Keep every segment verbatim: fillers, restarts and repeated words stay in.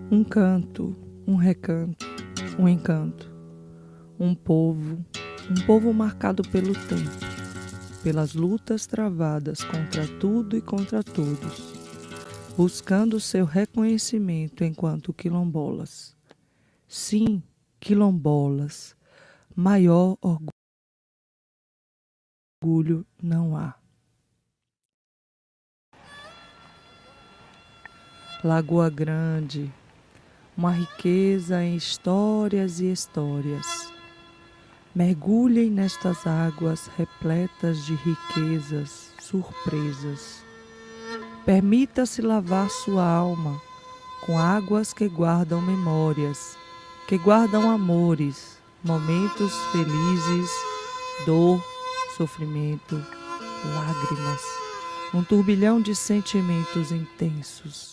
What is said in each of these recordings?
Um canto, um recanto, um encanto, um povo, um povo marcado pelo tempo, pelas lutas travadas contra tudo e contra todos, buscando seu reconhecimento enquanto quilombolas. Sim, quilombolas, maior orgulho não há. Lagoa Grande, uma riqueza em histórias e histórias. Mergulhem nestas águas repletas de riquezas, surpresas. Permita-se lavar sua alma com águas que guardam memórias, que guardam amores, momentos felizes, dor, sofrimento, lágrimas, um turbilhão de sentimentos intensos.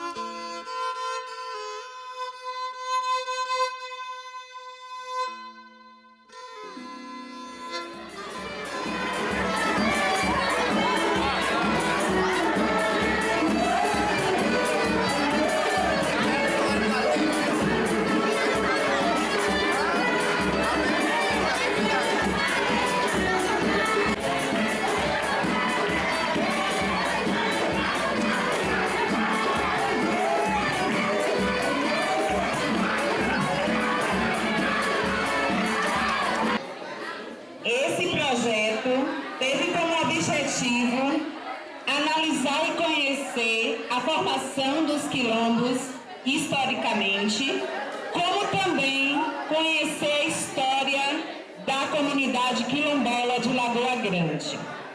Esse projeto teve como objetivo analisar e conhecer a formação dos quilombos historicamente, como também conhecer a história da comunidade quilombola de Lagoa Grande.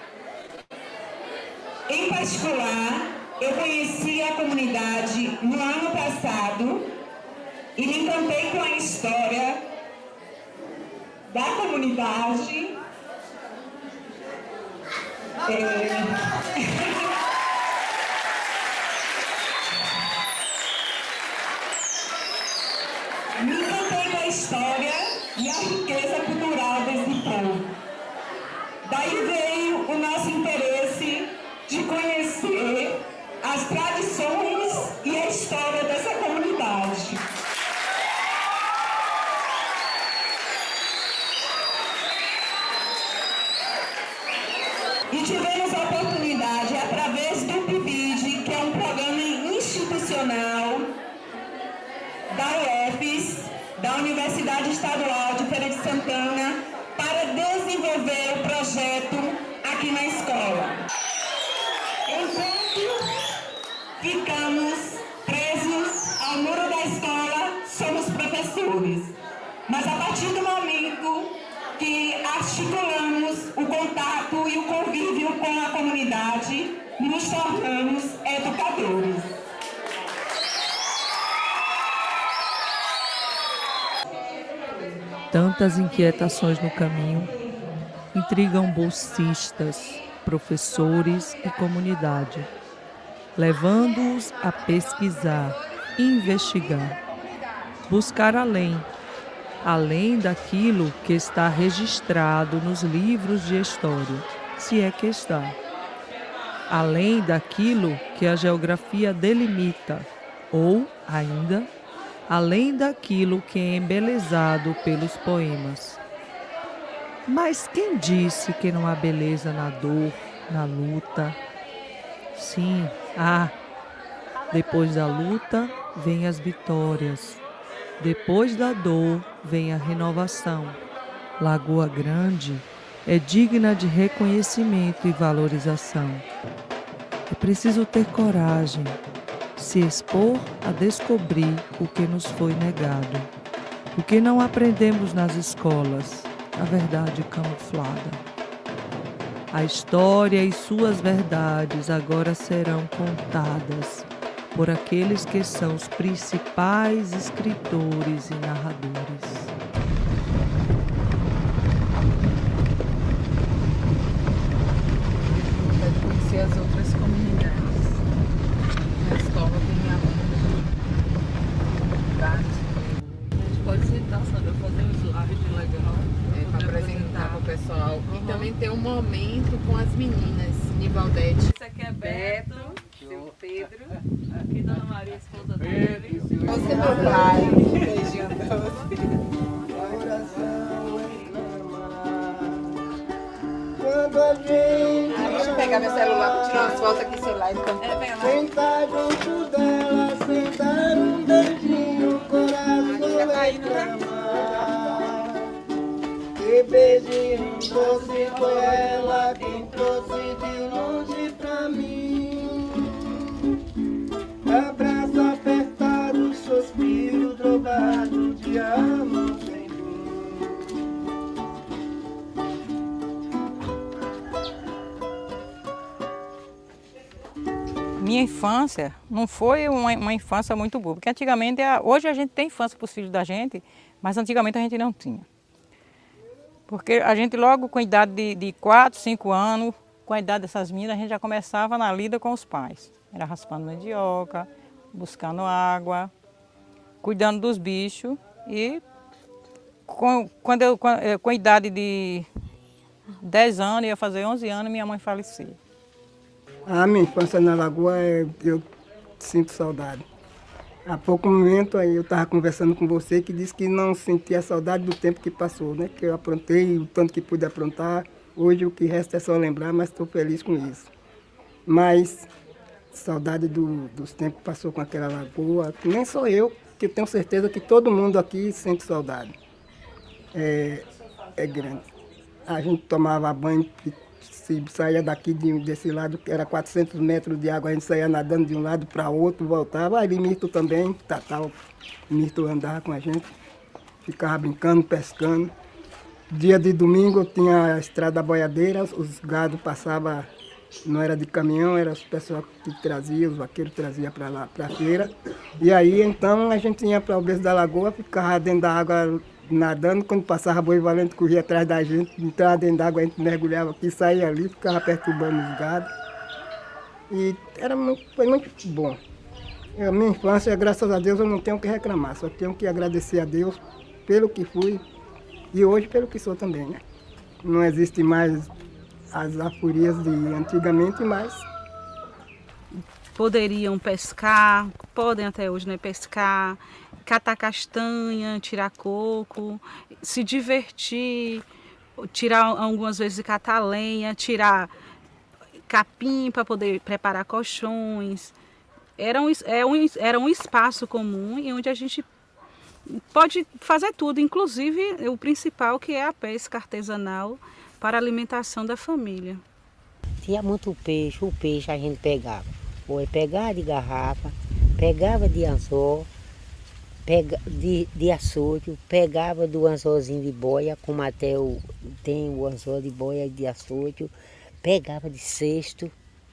Em particular, eu conheci a comunidade no ano passado e me encantei com a história da comunidade. É... me encantei com a história e a riqueza cultural desse povo. Daí veio o nosso interesse de conhecer as tradições e a história dessa comunidade. E tivemos a oportunidade, através do P I B I D, que é um programa institucional da U F E S, da Universidade Estadual de Feira de Santana, para desenvolver o projeto aqui na escola. Enquanto ficamos presos ao muro da escola, somos professores. Mas a partir do momento que articulamos o contato e o convívio com a comunidade, nos tornamos educadores. Tantas inquietações no caminho intrigam bolsistas, professores e comunidade, levando-os a pesquisar, investigar, buscar além, além daquilo que está registrado nos livros de história, se é que está, além daquilo que a geografia delimita, ou, ainda, além daquilo que é embelezado pelos poemas. Mas quem disse que não há beleza na dor, na luta? Sim, há. Depois da luta, vem as vitórias. Depois da dor, vem a renovação. Lagoa Grande é digna de reconhecimento e valorização. É preciso ter coragem, se expor a descobrir o que nos foi negado, o que não aprendemos nas escolas, a verdade camuflada. A história e suas verdades agora serão contadas por aqueles que são os principais escritores e narradores. Deve conhecer as outras comunidades. Na escola tem alunos. A gente pode sentar, sabe? Fazer um slide legal. É, para apresentar para o pessoal. Uhum. E também ter um momento com as meninas, Nivaldete. Isso aqui é Beto. Pedro, aqui Dona Maria, esposa dele. Você é meu pai. Beijinho doce. Quando a gente Ah, deixa eu pegar meu celular para tirar umas fotos aqui, celular. Então. É, pega lá. sentar junto dela, sem dar um beijinho, o coração reclama. Que beijinho doce foi ela quem trouxe de longe pra mim. Abraço apertado, suspiro drogado de amor sem fim. Minha infância não foi uma, uma infância muito boa, porque antigamente, hoje a gente tem infância para os filhos da gente, mas antigamente a gente não tinha. Porque a gente logo com a idade de, de quatro, cinco anos, com a idade dessas meninas, a gente já começava na lida com os pais. Era raspando mandioca, buscando água, cuidando dos bichos e com, quando eu, com, com a idade de dez anos, ia fazer onze anos, minha mãe faleceu. A minha infância na Lagoa, eu sinto saudade. Há pouco momento aí eu estava conversando com você que disse que não sentia saudade do tempo que passou, né? Que eu aprontei o tanto que pude aprontar. Hoje o que resta é só lembrar, mas estou feliz com isso. Mas saudade do, dos tempos que passou com aquela lagoa, nem só eu, que eu tenho certeza que todo mundo aqui sente saudade. É, é grande. A gente tomava banho, se saía daqui de, desse lado, que era quatrocentos metros de água, a gente saía nadando de um lado para outro, voltava. Ali Mirto também, Tatal, Mirto andava com a gente, ficava brincando, pescando. Dia de domingo tinha a estrada boiadeira, os gados passavam, não era de caminhão, era os pessoal que trazia, os vaqueiros traziam para lá, para a feira. E aí então a gente ia para o berço da lagoa, ficava dentro da água nadando, quando passava boi valente, corria atrás da gente, entrava dentro da água, a gente mergulhava aqui, saía ali, ficava perturbando os gados. E era muito, foi muito bom. A minha infância, graças a Deus, eu não tenho o que reclamar, só tenho que agradecer a Deus pelo que fui e hoje pelo que sou também, né? Não existe mais as afurias de antigamente, mas poderiam pescar, podem até hoje, né, pescar, catar castanha, tirar coco, se divertir, tirar algumas vezes catar lenha, tirar capim para poder preparar colchões. Era um, é um, era um espaço comum em onde a gente pode fazer tudo, inclusive o principal, que é a pesca artesanal para a alimentação da família. Tinha muito peixe, o peixe a gente pegava. Foi pegar de garrafa, pegava de anzol, pega, de, de açude, pegava do anzolzinho de boia, como até o, tem o anzol de boia de açude, pegava de cesto,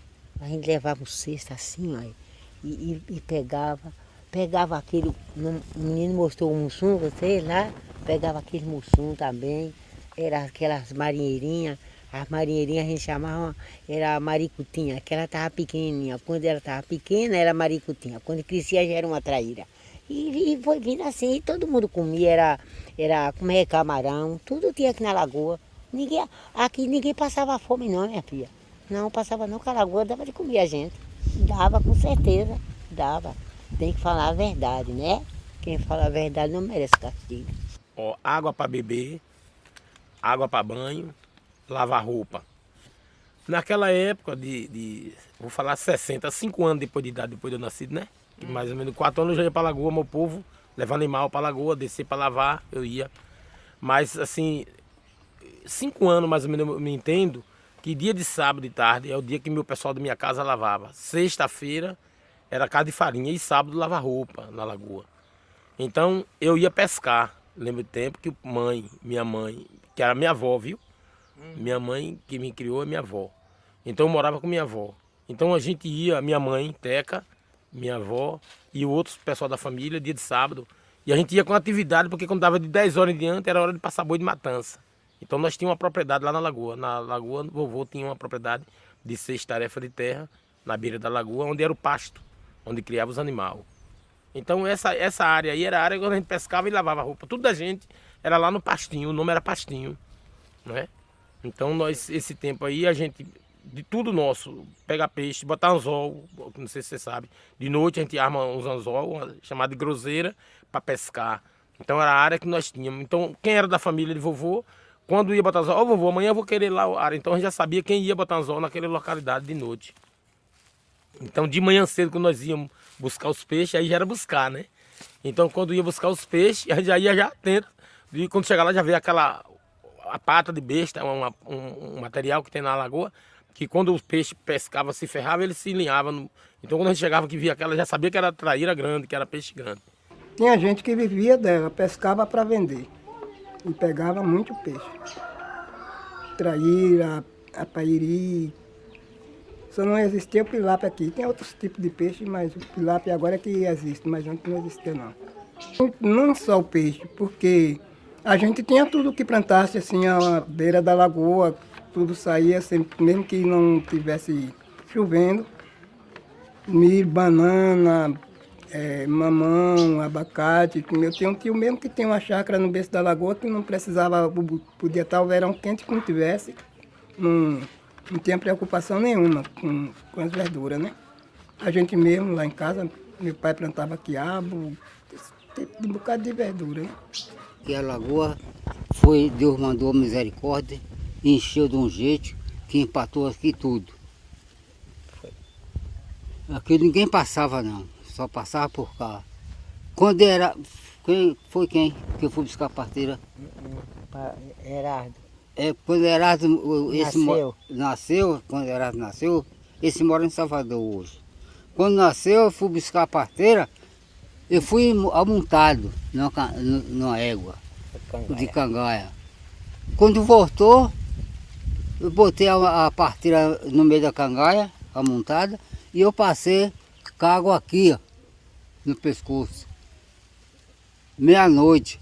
a gente levava o cesto assim, ó, e, e, e pegava, pegava aquele, o menino mostrou o mussum, você lá, pegava aquele mussum também, era aquelas marinheirinhas. As marinheirinhas a gente chamava, era maricutinha, que ela estava pequenininha. Quando ela estava pequena, era maricutinha. Quando crescia, já era uma traíra. E, e foi vindo assim, e todo mundo comia, era, era comer camarão, tudo tinha aqui na lagoa. Ninguém, aqui ninguém passava fome não, minha filha. Não passava não, porque a lagoa dava de comer a gente. Dava, com certeza, dava. Tem que falar a verdade, né? Quem fala a verdade não merece castigo. Ó, água para beber, água para banho, lavar roupa. Naquela época de, de, vou falar sessenta, cinco anos depois de idade, depois de eu nascido, né? Que mais ou menos quatro anos eu já ia para a lagoa, meu povo, levar animal para a lagoa, descer para lavar, eu ia. Mas assim, cinco anos mais ou menos eu me entendo que dia de sábado de tarde é o dia que meu pessoal da minha casa lavava. Sexta-feira era casa de farinha e sábado lavar roupa na lagoa. Então eu ia pescar. Lembro do tempo que mãe, minha mãe, que era minha avó, viu? Minha mãe que me criou é minha avó. Então eu morava com minha avó. Então a gente ia, minha mãe, Teca, minha avó e outros pessoal da família, dia de sábado. E a gente ia com atividade, porque quando dava de dez horas em diante era hora de passar boi de matança. Então nós tínhamos uma propriedade lá na lagoa. Na lagoa, o vovô tinha uma propriedade de seis tarefas de terra, na beira da lagoa, onde era o pasto, onde criava os animais. Então essa, essa área aí era a área onde a gente pescava e lavava roupa. Tudo da gente era lá no pastinho, o nome era pastinho, né? Então nós, esse tempo aí, a gente de tudo nosso. Pegar peixe, botar anzol, não sei se você sabe. De noite a gente arma uns anzol, chamado de groseira, para pescar. Então era a área que nós tínhamos. Então quem era da família de vovô, quando ia botar anzol, ó, oh, vovô, amanhã eu vou querer lá a área. Então a gente já sabia quem ia botar anzol naquela localidade de noite. Então de manhã cedo, quando nós íamos buscar os peixes, aí já era buscar, né? Então quando ia buscar os peixes, a gente já ia já atento. E quando chegar lá já vê aquela a pata de besta, uma, um, um material que tem na lagoa, que quando o peixe pescava, se ferrava, ele se linhava. No... Então quando a gente chegava que via aquela, já sabia que era traíra grande, que era peixe grande. Tinha gente que vivia dela, pescava para vender. E pegava muito peixe. Traíra, apairi. Só não existia o pilápia aqui. Tem outros tipos de peixe, mas o pilápia agora é que existe, mas antes não existia não. Não só o peixe, porque a gente tinha tudo que plantasse assim, à beira da lagoa, tudo saía, sempre, mesmo que não tivesse chovendo. Milho, banana, é, mamão, abacate. Eu tinha um tio mesmo que tem uma chácara no berço da lagoa que não precisava, podia estar o verão quente que não tivesse. Não, não tinha preocupação nenhuma com, com as verduras, né? A gente mesmo lá em casa, meu pai plantava quiabo, tipo de um bocado de verdura, né? Que a lagoa foi, Deus mandou misericórdia, e encheu de um jeito que empatou aqui tudo. Aqui ninguém passava não, só passava por cá. Quando era, quem, foi quem que eu fui buscar a parteira? Herardo. É, quando Herardo esse Nasceu. nasceu, quando Herardo nasceu, esse mora em Salvador hoje. Quando nasceu, eu fui buscar a parteira, eu fui amontado numa, numa égua cangaia. de cangaia. Quando voltou, eu botei a, a parteira no meio da cangaia, amontada, e eu passei com a água aqui, ó, no pescoço. Meia-noite.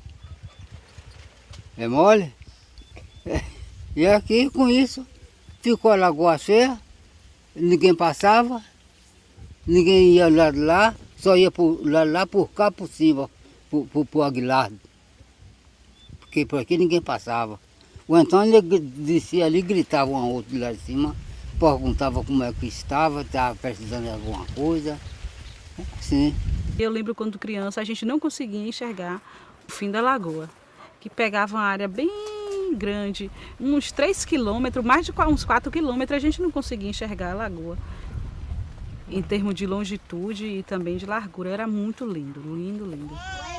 É mole? E aqui, com isso, ficou a lagoa cheia, ninguém passava, ninguém ia lá de lá, só ia por, lá, lá por cá, por cima, por, por, por Aguilar. Porque por aqui ninguém passava. O Antônio descia ali, gritava um ao outro lá de cima, perguntava como é que estava, estava precisando de alguma coisa. Assim. Eu lembro quando criança a gente não conseguia enxergar o fim da lagoa, que pegava uma área bem grande, uns três quilômetros, mais de uns quatro quilômetros, a gente não conseguia enxergar a lagoa. Em termos de longitude e também de largura, era muito lindo, lindo, lindo.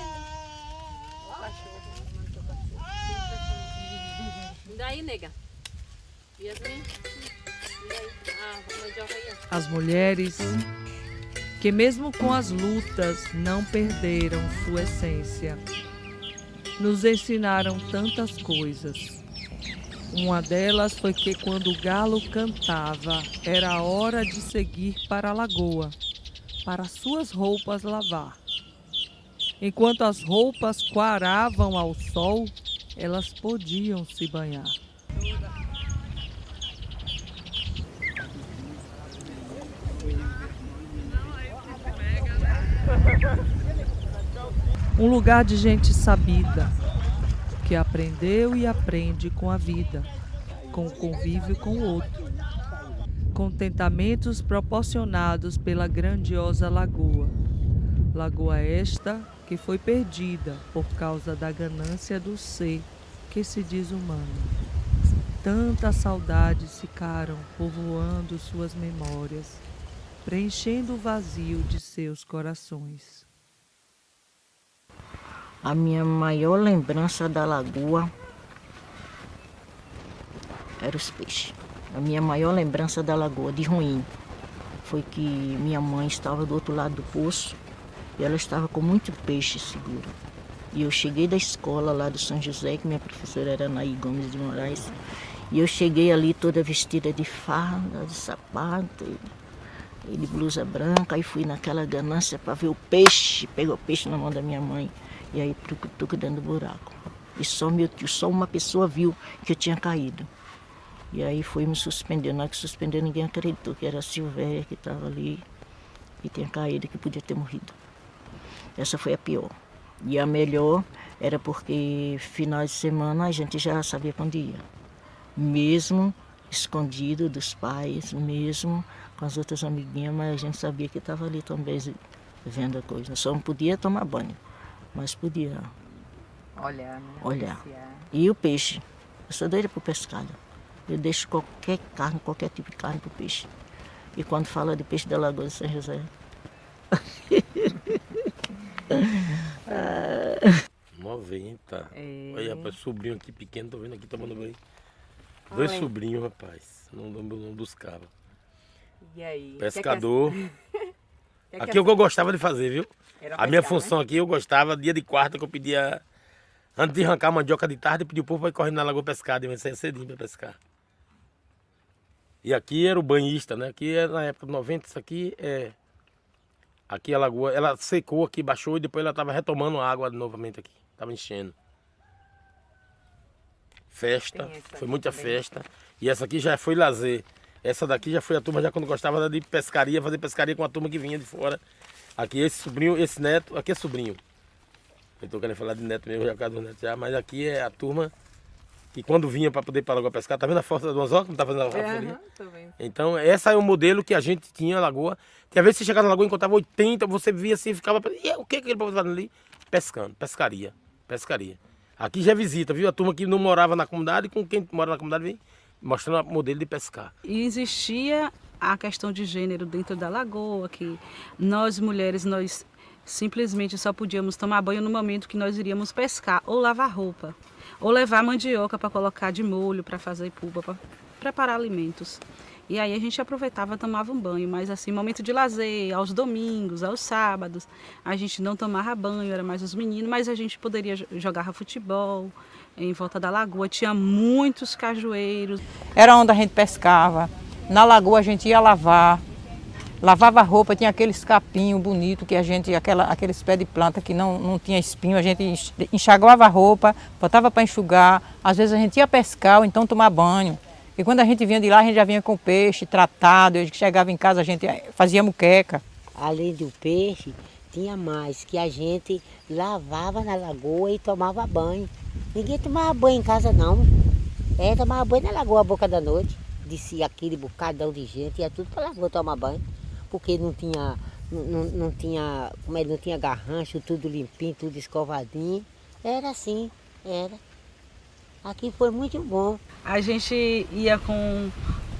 Daí, nega. As mulheres que mesmo com as lutas não perderam sua essência, nos ensinaram tantas coisas. Uma delas foi que quando o galo cantava, era a hora de seguir para a lagoa, para suas roupas lavar. Enquanto as roupas coaravam ao sol, elas podiam se banhar. Um lugar de gente sabida, que aprendeu e aprende com a vida, com o convívio com o outro. Contentamentos proporcionados pela grandiosa lagoa. Lagoa esta que foi perdida por causa da ganância do ser que se diz humano. Tantas saudades ficaram povoando suas memórias, preenchendo o vazio de seus corações. A minha maior lembrança da lagoa era os peixes. A minha maior lembrança da lagoa, de ruim, foi que minha mãe estava do outro lado do poço e ela estava com muito peixe seguro. E eu cheguei da escola lá do São José, que minha professora era Anaí Gomes de Moraes, e eu cheguei ali toda vestida de farda, de sapato e de blusa branca, e fui naquela ganância para ver o peixe, pegou o peixe na mão da minha mãe. E aí, tuc-tuc dentro do buraco. E só meu tio, só uma pessoa viu que eu tinha caído. E aí foi me suspender. Na hora que suspendeu, ninguém acreditou que era a Silvéria que estava ali e tinha caído, que podia ter morrido. Essa foi a pior. E a melhor era porque final de semana a gente já sabia quando ia. Mesmo escondido dos pais mesmo, com as outras amiguinhas, mas a gente sabia que estava ali também vendo a coisa. Só não podia tomar banho, mas podia olhar, né? olhar. Apreciar. E o peixe, eu sou doida por pescado. Eu deixo qualquer carne, qualquer tipo de carne para o peixe. E quando fala de peixe da Lagoa de São José... noventa. É. Olha, rapaz, sobrinho aqui pequeno, tô vendo aqui tomando banho. Dois Olha. sobrinhos, rapaz. Não lembro o nome dos cabos. E aí? Pescador. Que que é... Aqui é o que eu gostava de fazer, viu? Era a pescar, minha função né? aqui, eu gostava, dia de quarta, que eu pedia. Antes de arrancar a mandioca de tarde, eu pedia o povo para ir correndo na lagoa pescar, eu saía cedinho para pescar. E aqui era o banhista, né? Aqui era na época de noventa, isso aqui é. Aqui a lagoa, ela secou aqui, baixou e depois ela estava retomando água novamente aqui. Estava enchendo. Festa, foi muita também. Festa. E essa aqui já foi lazer. Essa daqui já foi a turma já quando gostava de pescaria, fazer pescaria com a turma que vinha de fora. Aqui esse sobrinho, esse neto, aqui é sobrinho. Eu tô querendo falar de neto mesmo, já por causa do neto já, mas aqui é a turma que quando vinha para poder ir para a lagoa pescar, tá vendo a força do anzol, como tá fazendo a folha? Uhum, então, essa é o modelo que a gente tinha na lagoa. Tem a vez que você chegava na lagoa e encontrava oitenta, você via assim, ficava, e o que é que ele pode fazer ali? Pescando, pescaria, pescaria. Aqui já é visita, viu? A turma que não morava na comunidade, com quem mora na comunidade vem mostrando o modelo de pescar. E existia a questão de gênero dentro da lagoa, que nós mulheres, nós simplesmente só podíamos tomar banho no momento que nós iríamos pescar, ou lavar roupa, ou levar mandioca para colocar de molho, para fazer puba, para preparar alimentos. E aí a gente aproveitava e tomava um banho, mas assim, momento de lazer, aos domingos, aos sábados, a gente não tomava banho, era mais os meninos, mas a gente poderia jogar futebol em volta da lagoa, tinha muitos cajueiros. Era onde a gente pescava, na lagoa a gente ia lavar, lavava roupa, tinha aqueles capinhos bonitos que a gente, aquela, aqueles pés de planta que não, não tinha espinho, a gente enxaguava a roupa, botava para enxugar, às vezes a gente ia pescar ou então tomar banho. E quando a gente vinha de lá, a gente já vinha com peixe tratado, eu chegava em casa, a gente fazia muqueca. Além do peixe, tinha mais, que a gente lavava na lagoa e tomava banho. Ninguém tomava banho em casa não, é, tomava banho na lagoa à boca da noite. Descia aquele bocadão de gente, ia tudo para a lagoa tomar banho, porque não tinha, não, não, não tinha, como é, não tinha garrancho, tudo limpinho, tudo escovadinho. Era assim, era. Aqui foi muito bom. A gente ia com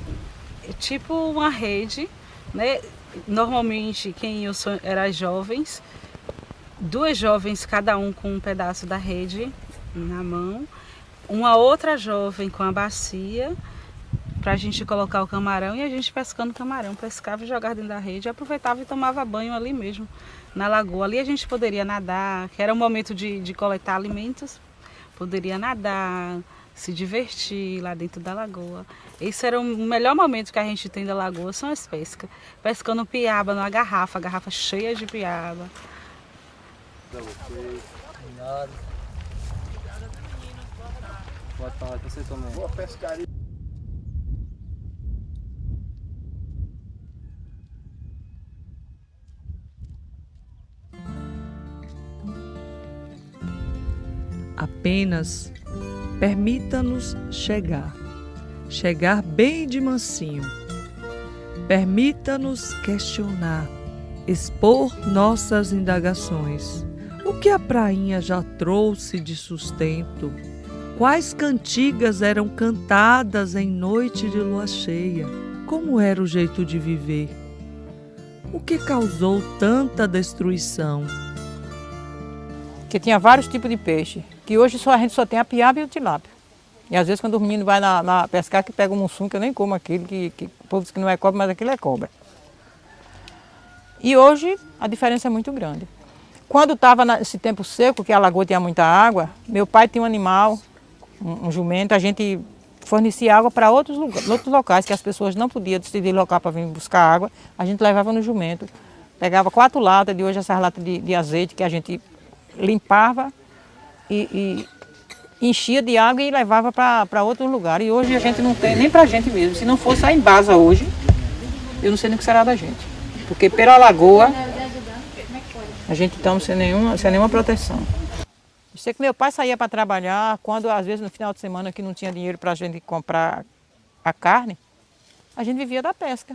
tipo uma rede, né? Normalmente quem ia eram as jovens, duas jovens, cada um com um pedaço da rede na mão, uma outra jovem com a bacia para a gente colocar o camarão e a gente pescando camarão, pescava e jogava dentro da rede, aproveitava e tomava banho ali mesmo, na lagoa. Ali a gente poderia nadar, que era um momento de, de coletar alimentos. Poderia nadar, se divertir lá dentro da lagoa. Esse era o melhor momento que a gente tem da lagoa, são as pescas. Pescando piaba numa garrafa, garrafa cheia de piaba. Boa tarde, você também. Boa pescaria. Apenas permita-nos chegar, chegar bem de mansinho. Permita-nos questionar, expor nossas indagações. O que a prainha já trouxe de sustento? Quais cantigas eram cantadas em noite de lua cheia? Como era o jeito de viver? O que causou tanta destruição? Que tinha vários tipos de peixe, que hoje só, a gente só tem a piaba e o tilápia. E às vezes quando o menino vai na, na pescar, que pega o mussum, que eu nem como aquilo, que, que o povo diz que não é cobra, mas aquilo é cobra. E hoje a diferença é muito grande. Quando estava nesse tempo seco, que a lagoa tinha muita água, meu pai tinha um animal, um, um jumento, a gente fornecia água para outros, outros locais, que as pessoas não podiam se deslocar para vir buscar água, a gente levava no jumento. Pegava quatro latas, de hoje essas latas de, de azeite que a gente limpava e, e enchia de água e levava para outro lugar. E hoje a gente não tem, nem para a gente mesmo. Se não fosse a Embasa hoje, eu não sei nem o que será da gente. Porque pela lagoa, a gente estamos sem nenhuma, sem nenhuma proteção. Eu sei que meu pai saía para trabalhar, quando às vezes no final de semana que não tinha dinheiro para a gente comprar a carne, a gente vivia da pesca.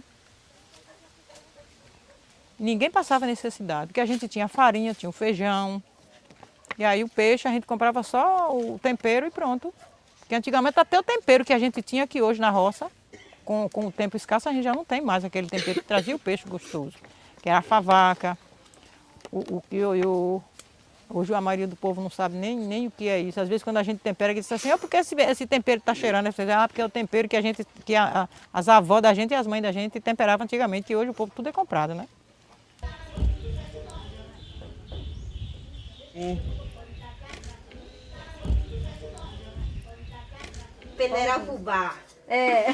Ninguém passava necessidade, porque a gente tinha farinha, tinha o feijão. E aí o peixe a gente comprava só o tempero e pronto. Porque antigamente até o tempero que a gente tinha aqui hoje na roça, com, com o tempo escasso, a gente já não tem mais aquele tempero que trazia o peixe gostoso. Que era a favaca, o, o ioiô. Hoje a maioria do povo não sabe nem, nem o que é isso. Às vezes quando a gente tempera, ele diz assim, ah, porque esse, esse tempero está cheirando? Ah, porque é o tempero que, a gente, que a, a, as avós da gente e as mães da gente temperavam antigamente. E hoje o povo tudo é comprado, né? É. Peneira fubá. É.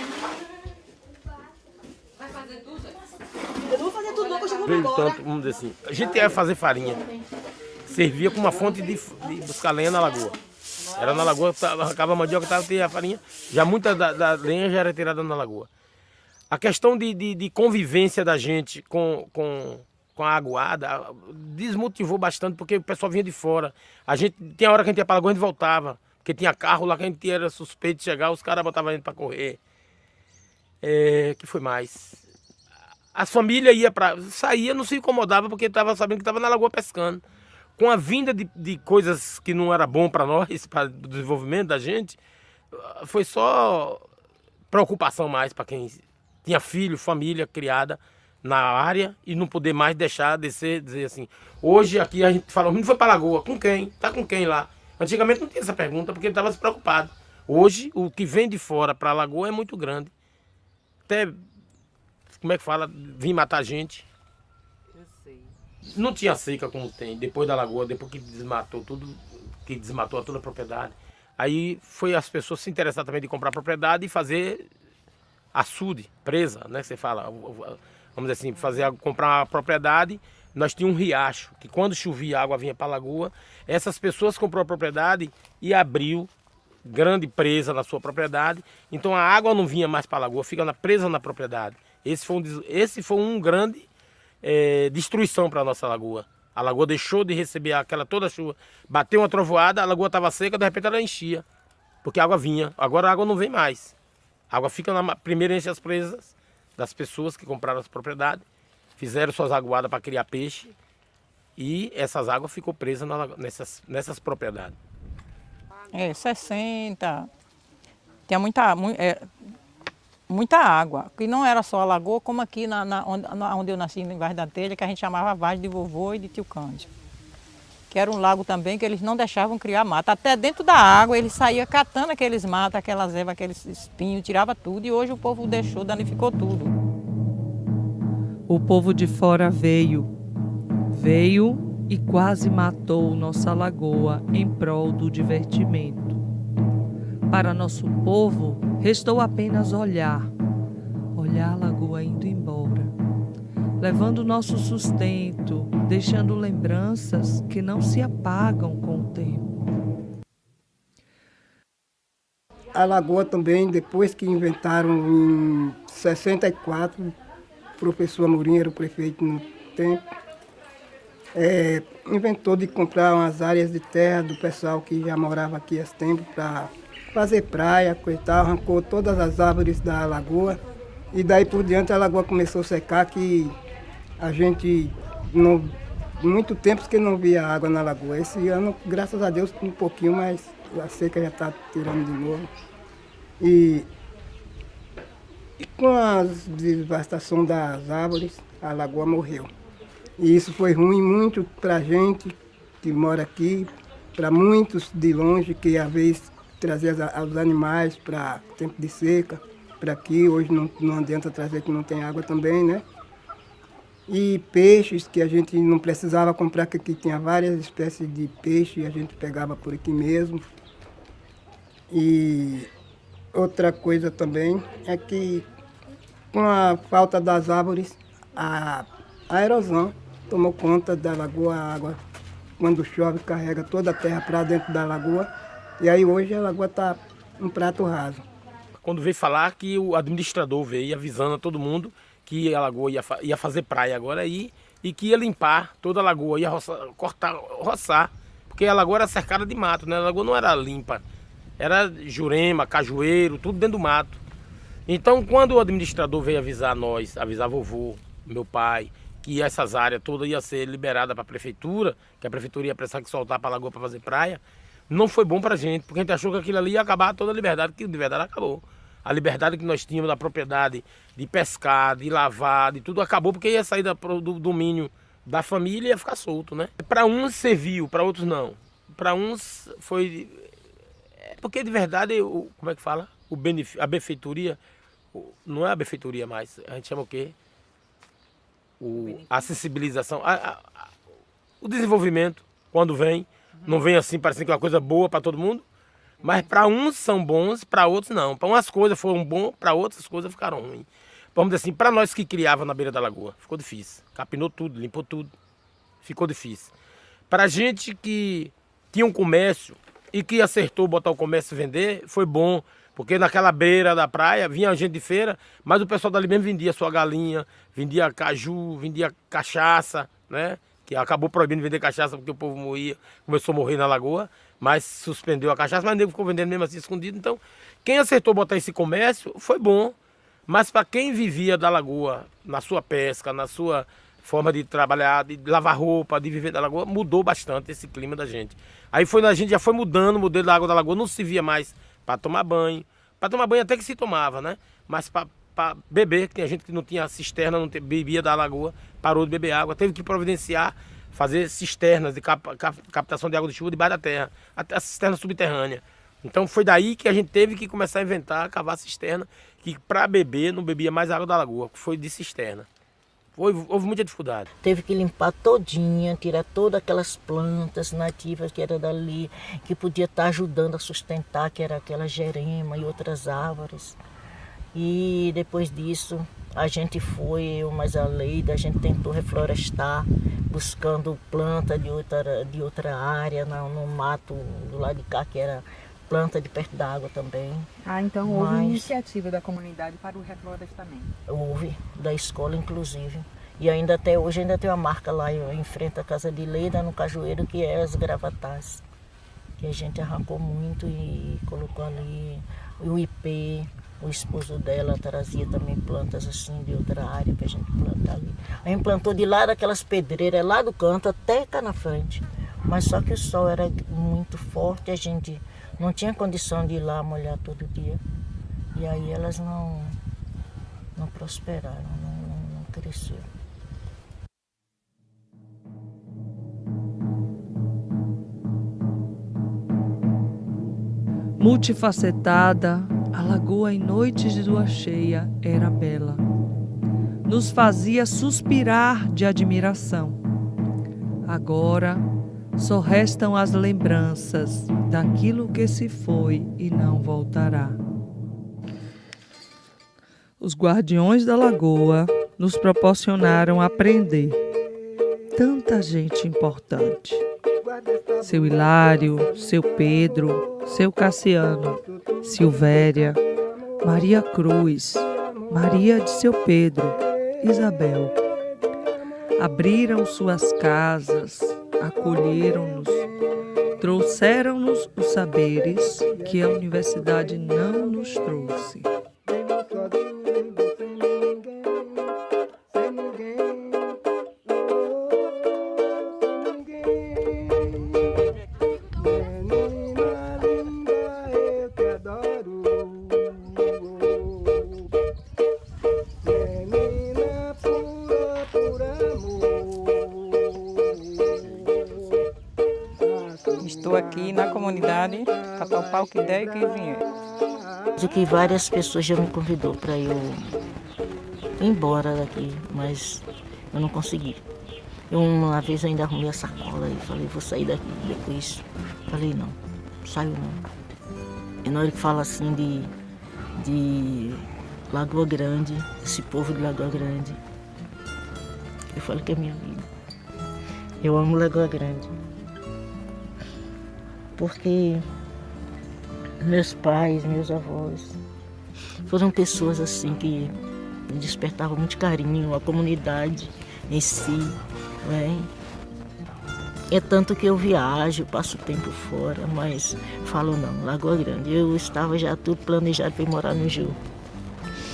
Vai fazer tudo? Eu não vou fazer tudo não, que eu chamo Veio agora. tanto, vamos dizer assim. A gente ia fazer farinha. Servia com uma fonte de, de buscar lenha na lagoa. Era na lagoa, arrancava a mandioca, tava a farinha. Já muita da, da lenha já era tirada na lagoa. A questão de, de, de convivência da gente com, com, com a aguada desmotivou bastante, porque o pessoal vinha de fora. A gente, tem a hora que a gente ia para a lagoa, a gente voltava. Porque tinha carro lá que a gente era suspeito de chegar, os caras botavam a gente para correr. É, que foi mais? As famílias ia para saía, não se incomodava, porque estava sabendo que estava na lagoa pescando. Com a vinda de, de coisas que não era bom para nós, para o desenvolvimento da gente, foi só preocupação mais para quem tinha filho, família criada na área e não poder mais deixar descer, dizer assim. Hoje aqui a gente fala, o menino foi para a lagoa, com quem? Tá com quem lá? Antigamente não tinha essa pergunta porque ele estava se preocupado. Hoje o que vem de fora para a lagoa é muito grande. Até, como é que fala, vir matar a gente. Não tinha seca como tem, depois da lagoa, depois que desmatou tudo, que desmatou toda a propriedade. Aí foi as pessoas se interessar também de comprar a propriedade e fazer açude, presa, né? Você fala, vamos dizer assim, fazer, comprar uma propriedade. Nós tínhamos um riacho, que quando chovia a água vinha para a lagoa. Essas pessoas compraram a propriedade e abriu grande presa na sua propriedade. Então a água não vinha mais para a lagoa, fica na, presa na propriedade. Esse foi um, esse foi um grande é, destruição para a nossa lagoa. A lagoa deixou de receber aquela toda a chuva. Bateu uma trovoada, a lagoa estava seca, de repente ela enchia. Porque a água vinha. Agora a água não vem mais. A água fica na primeira enche as presas das pessoas que compraram as propriedades. Fizeram suas aguadas para criar peixe e essas águas ficou presas na, nessas, nessas propriedades. É, sessenta. Tinha muita, mu, é, muita água. Que não era só a lagoa, como aqui na, na, onde, na, onde eu nasci, em Vaz da Telha, que a gente chamava Vaz de Vovô e de Tio Cândido. Que era um lago também que eles não deixavam criar mata. Até dentro da água eles saíam catando aqueles matos, aquelas ervas, aqueles espinhos, tirava tudo. E hoje o povo deixou, danificou tudo. O povo de fora veio, veio e quase matou nossa lagoa em prol do divertimento. Para nosso povo, restou apenas olhar, olhar a lagoa indo embora, levando nosso sustento, deixando lembranças que não se apagam com o tempo. A lagoa também, depois que inventaram em sessenta e quatro, o professor Amorim era o prefeito no tempo, é, inventou de comprar umas áreas de terra do pessoal que já morava aqui há tempo para fazer praia, coitado, arrancou todas as árvores da lagoa e daí por diante a lagoa começou a secar, que a gente, não, muito tempo que não via água na lagoa. Esse ano, graças a Deus, um pouquinho, mas a seca já está tirando de novo. E, e com a devastação das árvores, a lagoa morreu. E isso foi ruim muito para a gente que mora aqui, para muitos de longe que às vezes traziam os animais para tempo de seca, para aqui. Hoje não, não adianta trazer que não tem água também, né? E peixes que a gente não precisava comprar, que aqui tinha várias espécies de peixe, a gente pegava por aqui mesmo. E outra coisa também é que com a falta das árvores, a, a erosão tomou conta da lagoa. A água, quando chove, carrega toda a terra para dentro da lagoa. E aí hoje a lagoa está um prato raso. Quando veio falar que o administrador veio avisando a todo mundo que a lagoa ia, ia fazer praia agora aí e que ia limpar toda a lagoa, ia roçar, cortar, roçar, porque a lagoa era cercada de mato, né? A lagoa não era limpa, era jurema, cajueiro, tudo dentro do mato. Então, quando o administrador veio avisar nós, avisar vovô, meu pai, que essas áreas todas iam ser liberadas para a prefeitura, que a prefeitura ia precisar que soltar para a lagoa para fazer praia, não foi bom para a gente, porque a gente achou que aquilo ali ia acabar toda a liberdade, que de verdade acabou. A liberdade que nós tínhamos da propriedade, de pescar, de lavar, de tudo, acabou porque ia sair do domínio da família e ia ficar solto, né? Para uns serviu, para outros não. Para uns foi... Porque de verdade, como é que fala? O benef... A benfeitoria, não é a benfeitoria mais, a gente chama o quê? O... A sensibilização, a, a, a... o desenvolvimento, quando vem, não vem assim parecendo que é uma coisa boa para todo mundo, mas para uns são bons, para outros não. Para umas coisas foram bons, para outras coisas ficaram ruins. Vamos dizer assim, para nós que criava na beira da lagoa, ficou difícil. Capinou tudo, limpou tudo, ficou difícil. Para a gente que tinha um comércio e que acertou botar o comércio e vender, foi bom. Porque naquela beira da praia vinha gente de feira, mas o pessoal dali mesmo vendia sua galinha, vendia caju, vendia cachaça, né? Que acabou proibindo vender cachaça porque o povo morria, começou a morrer na lagoa, mas suspendeu a cachaça, mas o nego ficou vendendo mesmo assim escondido. Então, quem acertou botar esse comércio foi bom, mas para quem vivia da lagoa, na sua pesca, na sua forma de trabalhar, de lavar roupa, de viver da lagoa, mudou bastante esse clima da gente. Aí foi, a gente já foi mudando o modelo da água da lagoa, não se via mais para tomar banho. Para tomar banho até que se tomava, né? Mas para beber, que tinha gente que não tinha cisterna, não bebia da lagoa, parou de beber água. Teve que providenciar, fazer cisternas de cap, cap, captação de água de chuva debaixo da terra, até a cisterna subterrânea. Então foi daí que a gente teve que começar a inventar, cavar cisterna, que para beber não bebia mais água da lagoa, foi de cisterna. Houve, houve muita dificuldade. Teve que limpar todinha, tirar todas aquelas plantas nativas que era dali, que podia estar ajudando a sustentar, que era aquela jerema e outras árvores. E depois disso, a gente foi, eu mais a Leida, a gente tentou reflorestar, buscando planta de outra, de outra área, no, no mato do lado de cá, que era planta de perto d'água também. Ah, então houve Mas... iniciativa da comunidade para o reflorestamento? Houve, da escola inclusive. E ainda até hoje ainda tem uma marca lá em frente à casa de Leida, no Cajueiro, que é as gravatas. Que a gente arrancou muito e colocou ali o ipê. O esposo dela trazia também plantas assim de outra área para a gente plantar ali. A gente plantou de lá daquelas pedreiras, lá do canto até cá na frente. Mas só que o sol era muito forte, a gente não tinha condição de ir lá molhar todo dia. E aí elas não, não prosperaram, não, não, não cresceram. Multifacetada, a lagoa em noites de lua cheia era bela. Nos fazia suspirar de admiração. Agora só restam as lembranças daquilo que se foi e não voltará. Os guardiões da lagoa nos proporcionaram aprender. Tanta gente importante. Seu Hilário, seu Pedro, seu Cassiano, Silvéria, Maria Cruz, Maria de seu Pedro, Isabel. Abriram suas casas, acolheram-nos, trouxeram-nos os saberes que a universidade não nos trouxe. Estou aqui na comunidade para topar o que der e o que vier. De que várias pessoas já me convidou para eu ir embora daqui, mas eu não consegui. Eu uma vez ainda arrumei a sacola e falei, vou sair daqui. Depois falei, não, saio não. E na hora que fala assim de, de Lagoa Grande, esse povo de Lagoa Grande, eu falo que é minha vida. Eu amo Lagoa Grande. Porque meus pais, meus avós, foram pessoas assim que me despertavam muito carinho, a comunidade em si, né? É tanto que eu viajo, passo tempo fora, mas falo não, Lagoa Grande. Eu estava já tudo planejado para ir morar no Ju.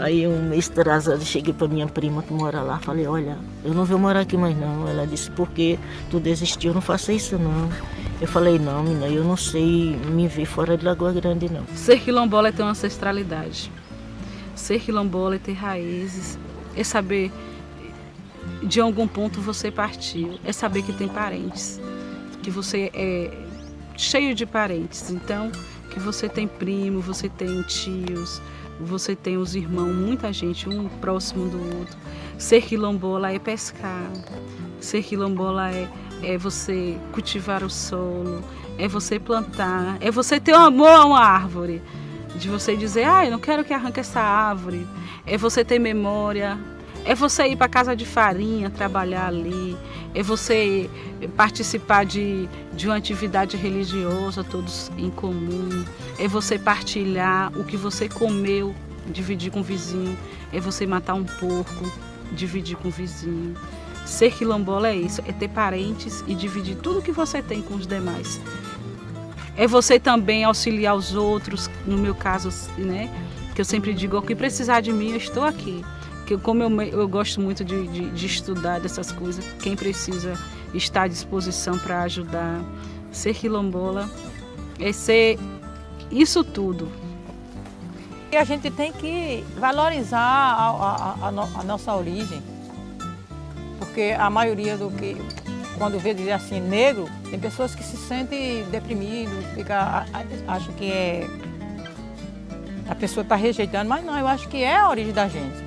Aí um mês atrasado, cheguei para minha prima que mora lá, falei, olha, eu não vou morar aqui mais não. Ela disse, por que tu desistiu? Não faça isso não. Eu falei, não, menina, eu não sei me ver fora de Lagoa Grande não. Ser quilombola é ter uma ancestralidade. Ser quilombola é ter raízes, é saber de algum ponto você partiu, é saber que tem parentes, que você é cheio de parentes, então que você tem primo, você tem tios, você tem os irmãos, muita gente, um próximo do outro. Ser quilombola é pescar, ser quilombola é, é você cultivar o solo, é você plantar, é você ter um amor a uma árvore, de você dizer, ah, eu não quero que arranque essa árvore, é você ter memória, é você ir para a casa de farinha, trabalhar ali, é você participar de, de uma atividade religiosa, todos em comum, é você partilhar o que você comeu, dividir com o vizinho, é você matar um porco, dividir com o vizinho. Ser quilombola é isso, é ter parentes e dividir tudo que você tem com os demais. É você também auxiliar os outros, no meu caso, né? Que eu sempre digo, o que precisar de mim, eu estou aqui. Que como eu, eu gosto muito de, de, de estudar dessas coisas, quem precisa está à disposição para ajudar. Ser quilombola é ser isso tudo. E a gente tem que valorizar a, a, a, a nossa origem, porque a maioria do que, quando vê dizer assim, negro, tem pessoas que se sentem deprimidos, fica, acham que é, a pessoa está rejeitando, mas não, eu acho que é a origem da gente.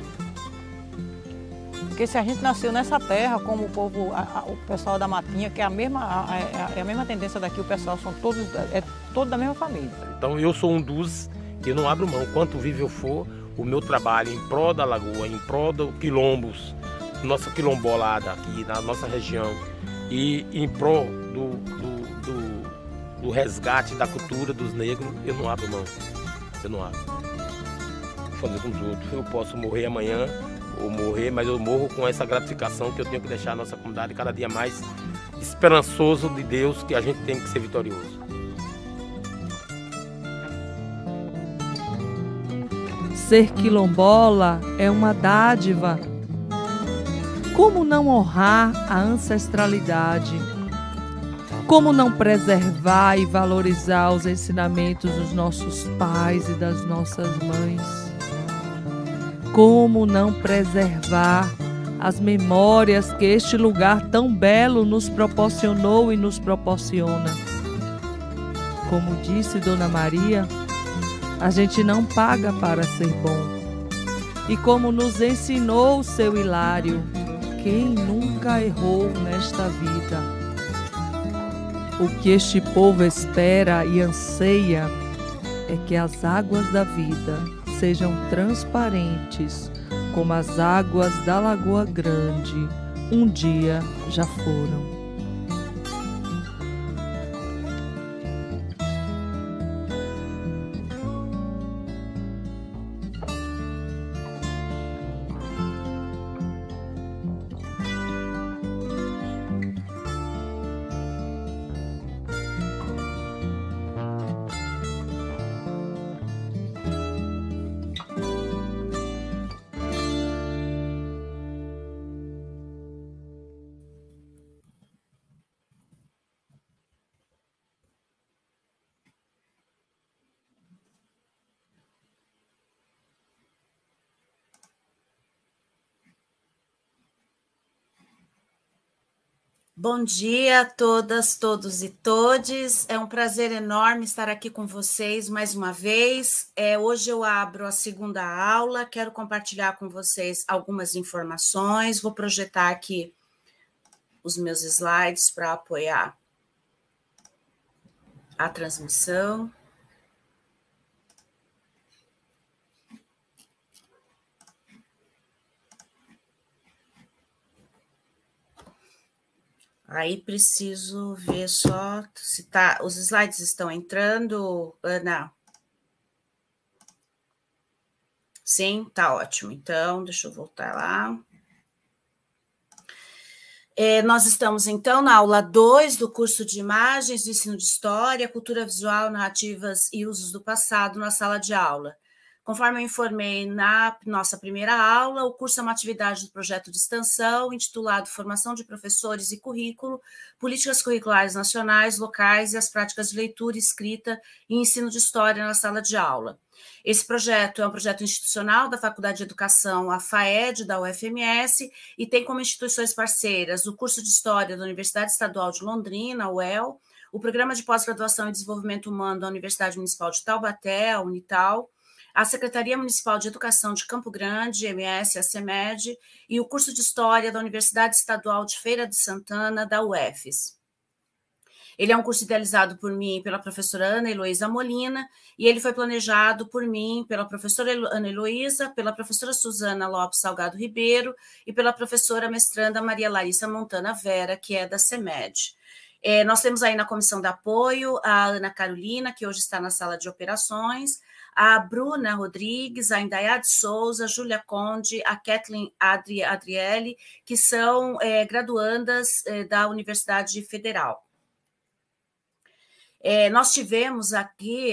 Porque se a gente nasceu nessa terra, como o povo, a, a, o pessoal da Matinha, que é a mesma, a, a, é a mesma tendência daqui, o pessoal são todos, é todo da mesma família. Então eu sou um dos que não abro mão, quanto vivo eu for, o meu trabalho em prol da lagoa, em prol dos quilombos, nossa quilombolada aqui na nossa região, e em prol do, do, do, do resgate da cultura dos negros, eu não abro mão, eu não abro. Vou fazer com os outros, eu posso morrer amanhã, ou morrer, mas eu morro com essa gratificação que eu tenho que deixar a nossa comunidade cada dia mais esperançoso de Deus, que a gente tem que ser vitorioso. Ser quilombola é uma dádiva. Como não honrar a ancestralidade? Como não preservar e valorizar os ensinamentos dos nossos pais e das nossas mães? Como não preservar as memórias que este lugar tão belo nos proporcionou e nos proporciona? Como disse Dona Maria, a gente não paga para ser bom. E como nos ensinou o seu Hilário, quem nunca errou nesta vida? O que este povo espera e anseia é que as águas da vida sejam transparentes, como as águas da Lagoa Grande um dia já foram. Bom dia a todas, todos e todes. É um prazer enorme estar aqui com vocês mais uma vez. É, hoje eu abro a segunda aula, quero compartilhar com vocês algumas informações. Vou projetar aqui os meus slides para apoiar a transmissão. Aí preciso ver só se tá, os slides estão entrando, Ana? Sim, tá ótimo. Então, deixa eu voltar lá. É, nós estamos, então, na aula dois do curso de Imagens do Ensino de História, Cultura Visual, Narrativas e Usos do Passado na sala de aula. Conforme eu informei na nossa primeira aula, o curso é uma atividade do projeto de extensão intitulado Formação de Professores e Currículo, Políticas Curriculares Nacionais, Locais e as Práticas de Leitura, Escrita e Ensino de História na Sala de Aula. Esse projeto é um projeto institucional da Faculdade de Educação, a FAED, da U F M S, e tem como instituições parceiras o curso de História da Universidade Estadual de Londrina, U E L, o Programa de Pós-Graduação em Desenvolvimento Humano da Universidade Municipal de Taubaté, a Unital, a Secretaria Municipal de Educação de Campo Grande, M S, a CEMED, e o curso de História da Universidade Estadual de Feira de Santana, da U F S. Ele é um curso idealizado por mim e pela professora Ana Heloísa Molina, e ele foi planejado por mim, pela professora Ana Heloísa, pela professora Suzana Lopes Salgado Ribeiro e pela professora mestranda Maria Larissa Montana Vera, que é da CEMED. É, nós temos aí na comissão de apoio a Ana Carolina, que hoje está na sala de operações, a Bruna Rodrigues, a Indaiá de Souza, a Júlia Conde, a Kathleen Adri, Adriele, que são é, graduandas é, da Universidade Federal. É, nós tivemos aqui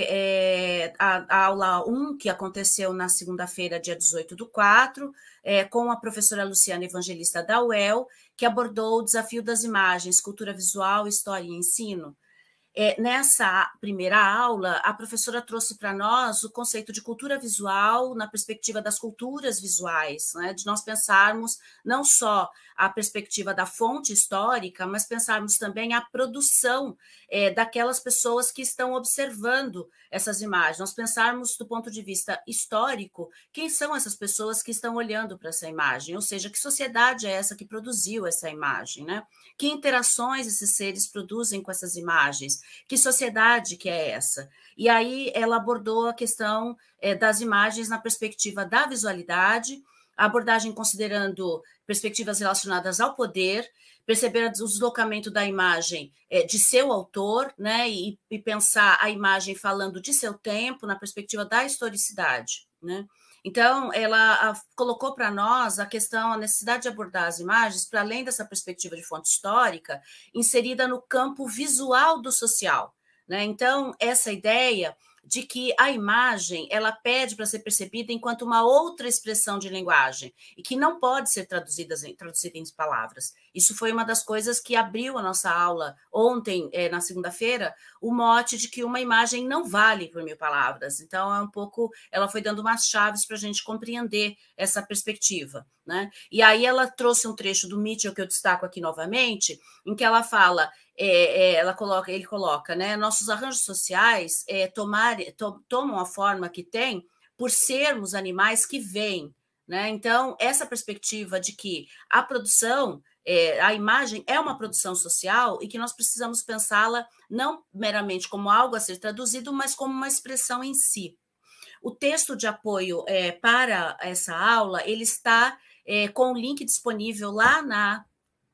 é, a, a aula um, que aconteceu na segunda-feira, dia dezoito do quatro, é, com a professora Luciana Evangelista da U E L, que abordou o desafio das imagens, cultura visual, história e ensino. É, nessa primeira aula, a professora trouxe para nós o conceito de cultura visual na perspectiva das culturas visuais, né? De nós pensarmos não só a perspectiva da fonte histórica, mas pensarmos também a produção é, daquelas pessoas que estão observando essas imagens, nós pensarmos do ponto de vista histórico, quem são essas pessoas que estão olhando para essa imagem, ou seja, que sociedade é essa que produziu essa imagem, né? Que interações esses seres produzem com essas imagens, que sociedade que é essa? E aí ela abordou a questão é, das imagens na perspectiva da visualidade, a abordagem considerando perspectivas relacionadas ao poder, perceber o deslocamento da imagem é, de seu autor, né, e, e pensar a imagem falando de seu tempo, na perspectiva da historicidade, né? Então, ela a, colocou para nós a questão, a necessidade de abordar as imagens, para além dessa perspectiva de fonte histórica, inserida no campo visual do social, né? Então, essa ideia de que a imagem ela pede para ser percebida enquanto uma outra expressão de linguagem e que não pode ser traduzida em, traduzida em palavras. Isso foi uma das coisas que abriu a nossa aula ontem, é, na segunda-feira, o mote de que uma imagem não vale por mil palavras. Então, é um pouco, ela foi dando umas chaves para a gente compreender essa perspectiva, né? E aí ela trouxe um trecho do Mitchell, que eu destaco aqui novamente, em que ela fala... É, é, ela coloca, ele coloca, né, nossos arranjos sociais é, tomar, to, tomam a forma que têm por sermos animais que veem, né? Então, essa perspectiva de que a produção, é, a imagem é uma produção social e que nós precisamos pensá-la não meramente como algo a ser traduzido, mas como uma expressão em si. O texto de apoio é, para essa aula, ele está é, com o link disponível lá na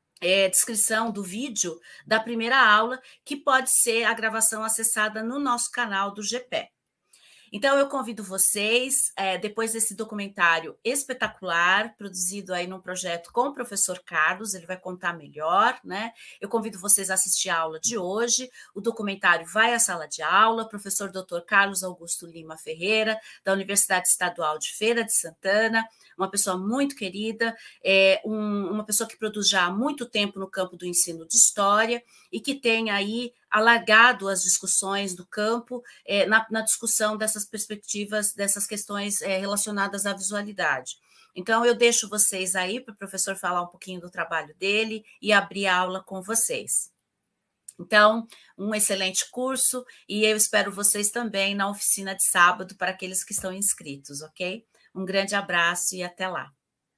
É, descrição do vídeo da primeira aula, que pode ser a gravação acessada no nosso canal do G P E. Então, eu convido vocês, é, depois desse documentário espetacular, produzido aí num projeto com o professor Carlos, ele vai contar melhor, né? Eu convido vocês a assistir a aula de hoje, o documentário vai à sala de aula, professor doutor Carlos Augusto Lima Ferreira, da Universidade Estadual de Feira de Santana, uma pessoa muito querida, é, um, uma pessoa que produz já há muito tempo no campo do ensino de história e que tem aí alargado as discussões do campo é, na, na discussão dessas perspectivas, dessas questões é, relacionadas à visualidade. Então, eu deixo vocês aí para o professor falar um pouquinho do trabalho dele e abrir a aula com vocês. Então, um excelente curso e eu espero vocês também na oficina de sábado para aqueles que estão inscritos, ok? Um grande abraço e até lá.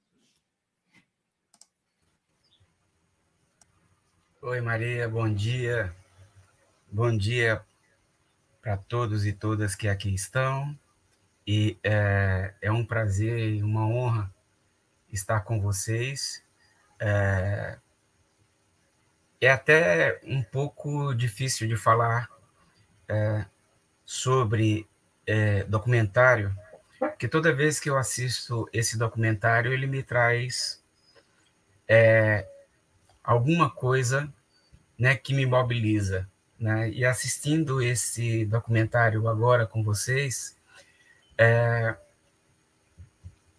Oi, Maria, bom dia. Bom dia para todos e todas que aqui estão. E é, é um prazer e uma honra estar com vocês. É, é até um pouco difícil de falar é, sobre é, documentário, porque toda vez que eu assisto esse documentário, ele me traz é, alguma coisa, né, que me mobiliza, né? E assistindo esse documentário agora com vocês, é,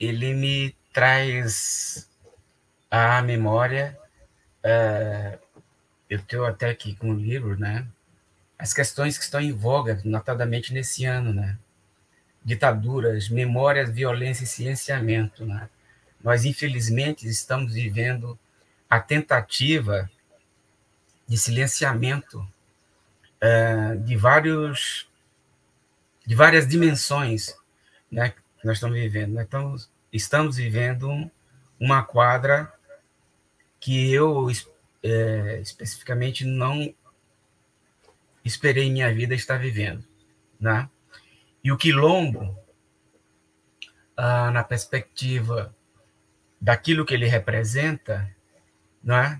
ele me traz à memória, uh, eu estou até aqui com o livro, né? As questões que estão em voga, notadamente nesse ano, né? Ditaduras, memórias, violência e silenciamento, né? Nós, infelizmente, estamos vivendo a tentativa de silenciamento uh, de vários de várias dimensões, né, que nós estamos vivendo. Nós estamos, estamos vivendo uma quadra que eu é, especificamente não esperei em minha vida estar vivendo, né? E o quilombo, ah, na perspectiva daquilo que ele representa, né,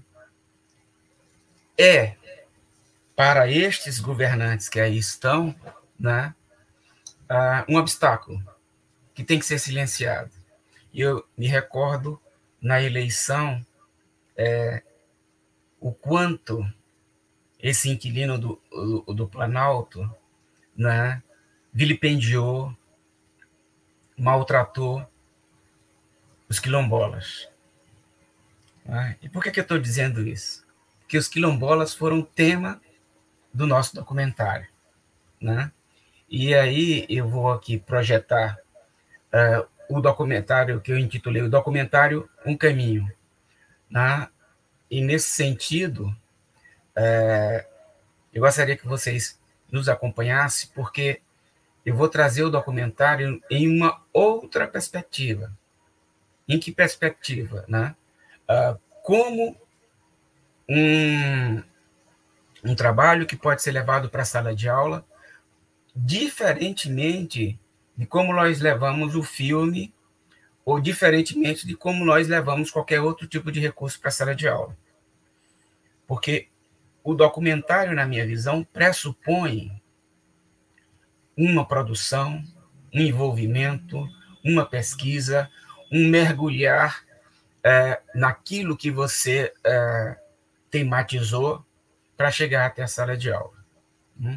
é, para estes governantes que aí estão, né, Uh, um obstáculo que tem que ser silenciado. E eu me recordo, na eleição, é, o quanto esse inquilino do, do, do Planalto, né, vilipendiou, maltratou os quilombolas. Né? E por que, que eu estou dizendo isso? Porque os quilombolas foram tema do nosso documentário, né? E aí eu vou aqui projetar uh, o documentário que eu intitulei o documentário Um Caminho, né? E nesse sentido, uh, eu gostaria que vocês nos acompanhassem, porque eu vou trazer o documentário em uma outra perspectiva. Em que perspectiva, né? Uh, como um, um trabalho que pode ser levado para a sala de aula, diferentemente de como nós levamos o filme, ou diferentemente de como nós levamos qualquer outro tipo de recurso para a sala de aula. Porque o documentário, na minha visão, pressupõe uma produção, um envolvimento, uma pesquisa, um mergulhar é, naquilo que você é, tematizou para chegar até a sala de aula. Hum?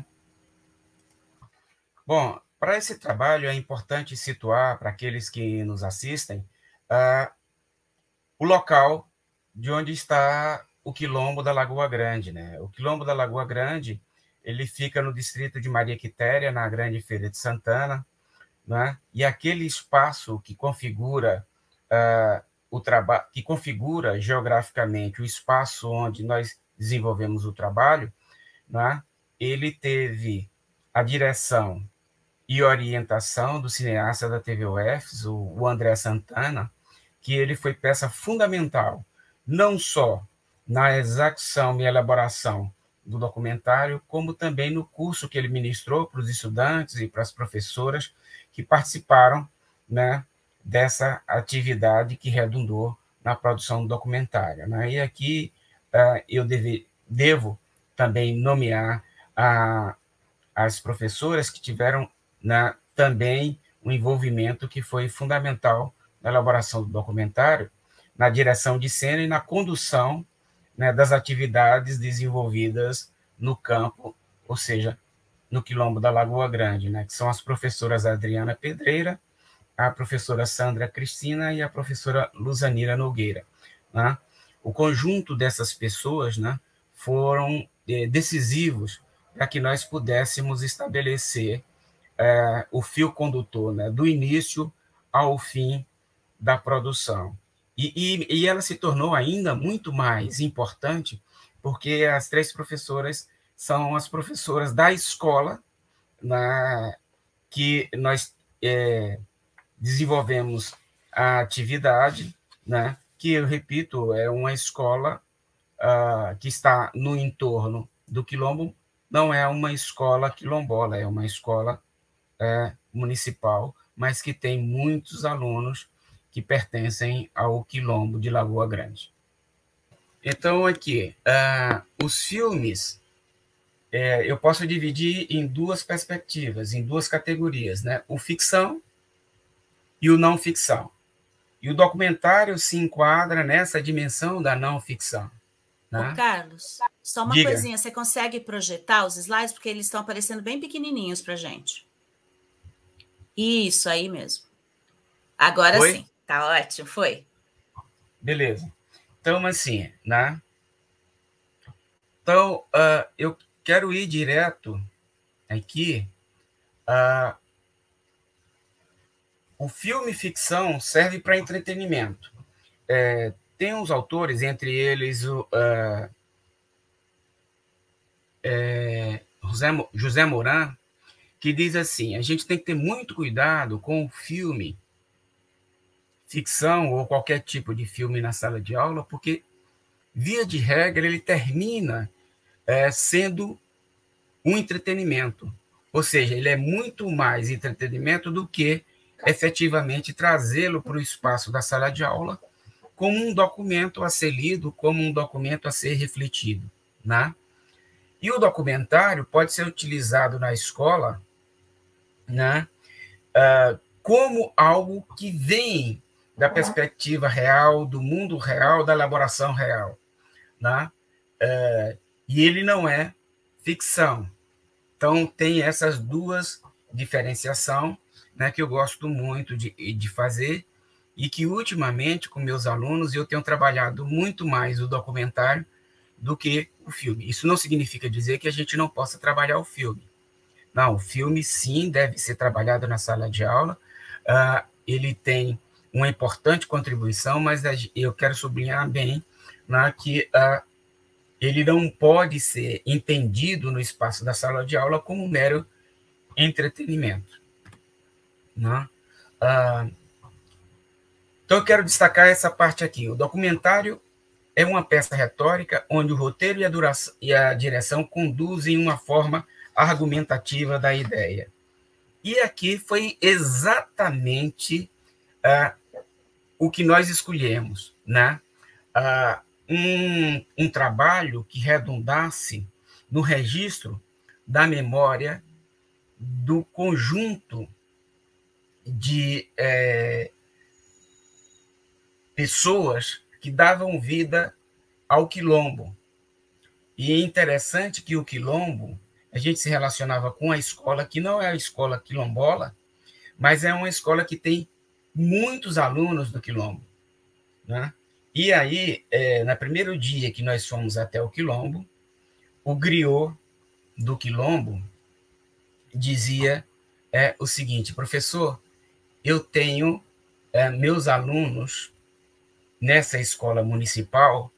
Bom, para esse trabalho é importante situar, para aqueles que nos assistem, uh, o local de onde está o Quilombo da Lagoa Grande, né? O Quilombo da Lagoa Grande, ele fica no distrito de Maria Quitéria, na Grande Feira de Santana, né? E aquele espaço que configura uh, o trabalho, que configura geograficamente o espaço onde nós desenvolvemos o trabalho, né? Ele teve a direção e orientação do cineasta da T V U F S, o André Santana, que ele foi peça fundamental, não só na execução e elaboração do documentário, como também no curso que ele ministrou para os estudantes e para as professoras que participaram, né, dessa atividade que redundou na produção do documentário, né? E aqui uh, eu deve, devo também nomear a, as professoras que tiveram Na, também um envolvimento que foi fundamental na elaboração do documentário, na direção de cena e na condução, né, das atividades desenvolvidas no campo, ou seja, no Quilombo da Lagoa Grande, né, que são as professoras Adriana Pedreira, a professora Sandra Cristina e a professora Luzanira Nogueira. Né? O conjunto dessas pessoas, né, foram eh, decisivos para que nós pudéssemos estabelecer É, o fio condutor, né, do início ao fim da produção. E, e, e ela se tornou ainda muito mais importante porque as três professoras são as professoras da escola, né, que nós é, desenvolvemos a atividade, né, que, eu repito, é uma escola uh, que está no entorno do Quilombo, não é uma escola quilombola, é uma escola É, municipal, mas que tem muitos alunos que pertencem ao Quilombo de Lagoa Grande. Então, aqui, uh, os filmes, é, eu posso dividir em duas perspectivas, em duas categorias, né? O ficção e o não ficção. E o documentário se enquadra nessa dimensão da não ficção. Né? Ô, Carlos, só uma Diga. coisinha, você consegue projetar os slides? Porque eles estão aparecendo bem pequenininhos para a gente. Isso, aí mesmo. Agora Oi? sim. Tá ótimo, foi. Beleza. Então, assim, né? Então, uh, eu quero ir direto aqui. Uh, o filme ficção serve para entretenimento. É, tem uns autores, entre eles o uh, é, José, José Moran, que diz assim, a gente tem que ter muito cuidado com o filme ficção ou qualquer tipo de filme na sala de aula, porque, via de regra, ele termina é, sendo um entretenimento. Ou seja, ele é muito mais entretenimento do que efetivamente trazê-lo para o espaço da sala de aula como um documento a ser lido, como um documento a ser refletido, né? E o documentário pode ser utilizado na escola, né, uh, como algo que vem da perspectiva real, do mundo real, da elaboração real, né? Uh, e ele não é ficção. Então, tem essas duas diferenciações, né, que eu gosto muito de, de fazer e que, ultimamente, com meus alunos, eu tenho trabalhado muito mais o documentário do que o filme. Isso não significa dizer que a gente não possa trabalhar o filme. Não, o filme, sim, deve ser trabalhado na sala de aula. Uh, ele tem uma importante contribuição, mas eu quero sublinhar bem, né, que uh, ele não pode ser entendido no espaço da sala de aula como um mero entretenimento, né? Uh, então, eu quero destacar essa parte aqui. O documentário é uma peça retórica onde o roteiro e a, duração, e a direção conduzem uma forma argumentativa da ideia. E aqui foi exatamente uh, o que nós escolhemos, né? Uh, um, um trabalho que redundasse no registro da memória do conjunto de é, pessoas que davam vida ao quilombo. E é interessante que o quilombo, a gente se relacionava com a escola, que não é a escola quilombola, mas é uma escola que tem muitos alunos do quilombo, né? E aí, é, no primeiro dia que nós fomos até o quilombo, o griot do quilombo dizia é, o seguinte: professor, eu tenho é, meus alunos nessa escola municipal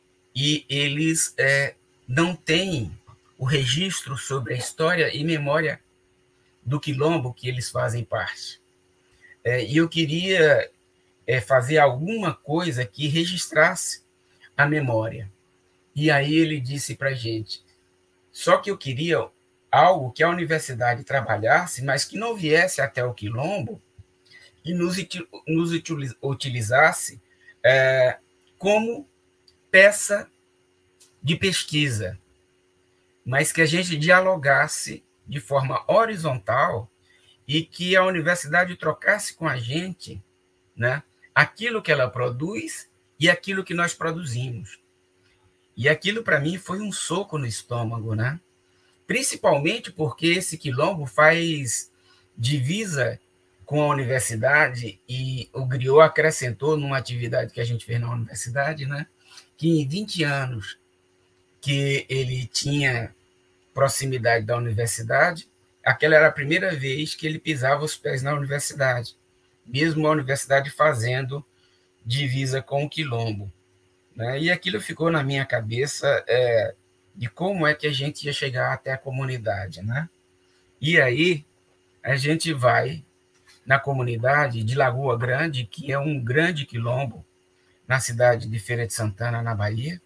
e eles é, não têm o registro sobre a história e memória do quilombo que eles fazem parte. É, e eu queria é, fazer alguma coisa que registrasse a memória. E aí ele disse para a gente, só que eu queria algo que a universidade trabalhasse, mas que não viesse até o quilombo e nos, nos utilizasse é, como peça de pesquisa, mas que a gente dialogasse de forma horizontal e que a universidade trocasse com a gente, né, aquilo que ela produz e aquilo que nós produzimos. E aquilo, para mim, foi um soco no estômago, né? Principalmente porque esse quilombo faz divisa com a universidade e o griot acrescentou numa atividade que a gente fez na universidade, né, que em vinte anos que ele tinha proximidade da universidade, aquela era a primeira vez que ele pisava os pés na universidade, mesmo a universidade fazendo divisa com o quilombo, né? E aquilo ficou na minha cabeça é, de como é que a gente ia chegar até a comunidade, né? E aí a gente vai na comunidade de Lagoa Grande, que é um grande quilombo na cidade de Feira de Santana, na Bahia,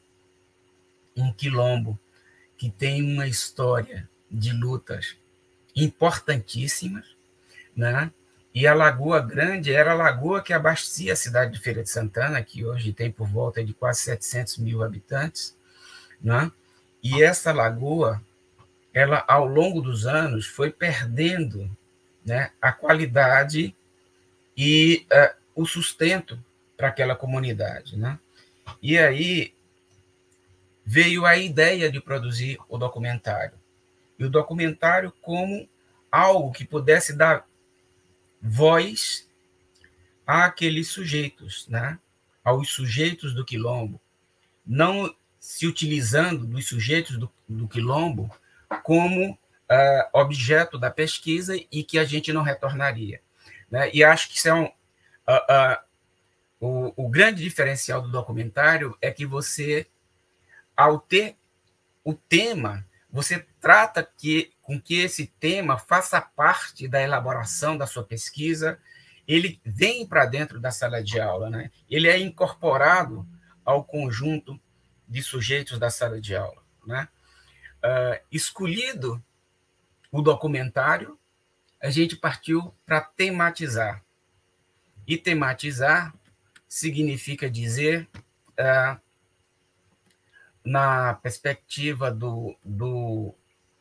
um quilombo que tem uma história de lutas importantíssimas, né? E a Lagoa Grande era a lagoa que abastecia a cidade de Feira de Santana, que hoje tem por volta de quase setecentos mil habitantes, né? E essa lagoa, ela, ao longo dos anos, foi perdendo, né, a qualidade e uh, o sustento para aquela comunidade, né? E aí veio a ideia de produzir o documentário. E o documentário como algo que pudesse dar voz àqueles sujeitos, né? Aos sujeitos do quilombo, não se utilizando dos sujeitos do, do quilombo como uh, objeto da pesquisa e que a gente não retornaria, né? E acho que isso é um, uh, uh, o, o grande diferencial do documentário é que você, ao ter o tema, você trata que, com que esse tema faça parte da elaboração da sua pesquisa, ele vem para dentro da sala de aula, né? Ele é incorporado ao conjunto de sujeitos da sala de aula, né? Uh, escolhido o documentário, a gente partiu para tematizar. E tematizar significa dizer, uh, na perspectiva do, do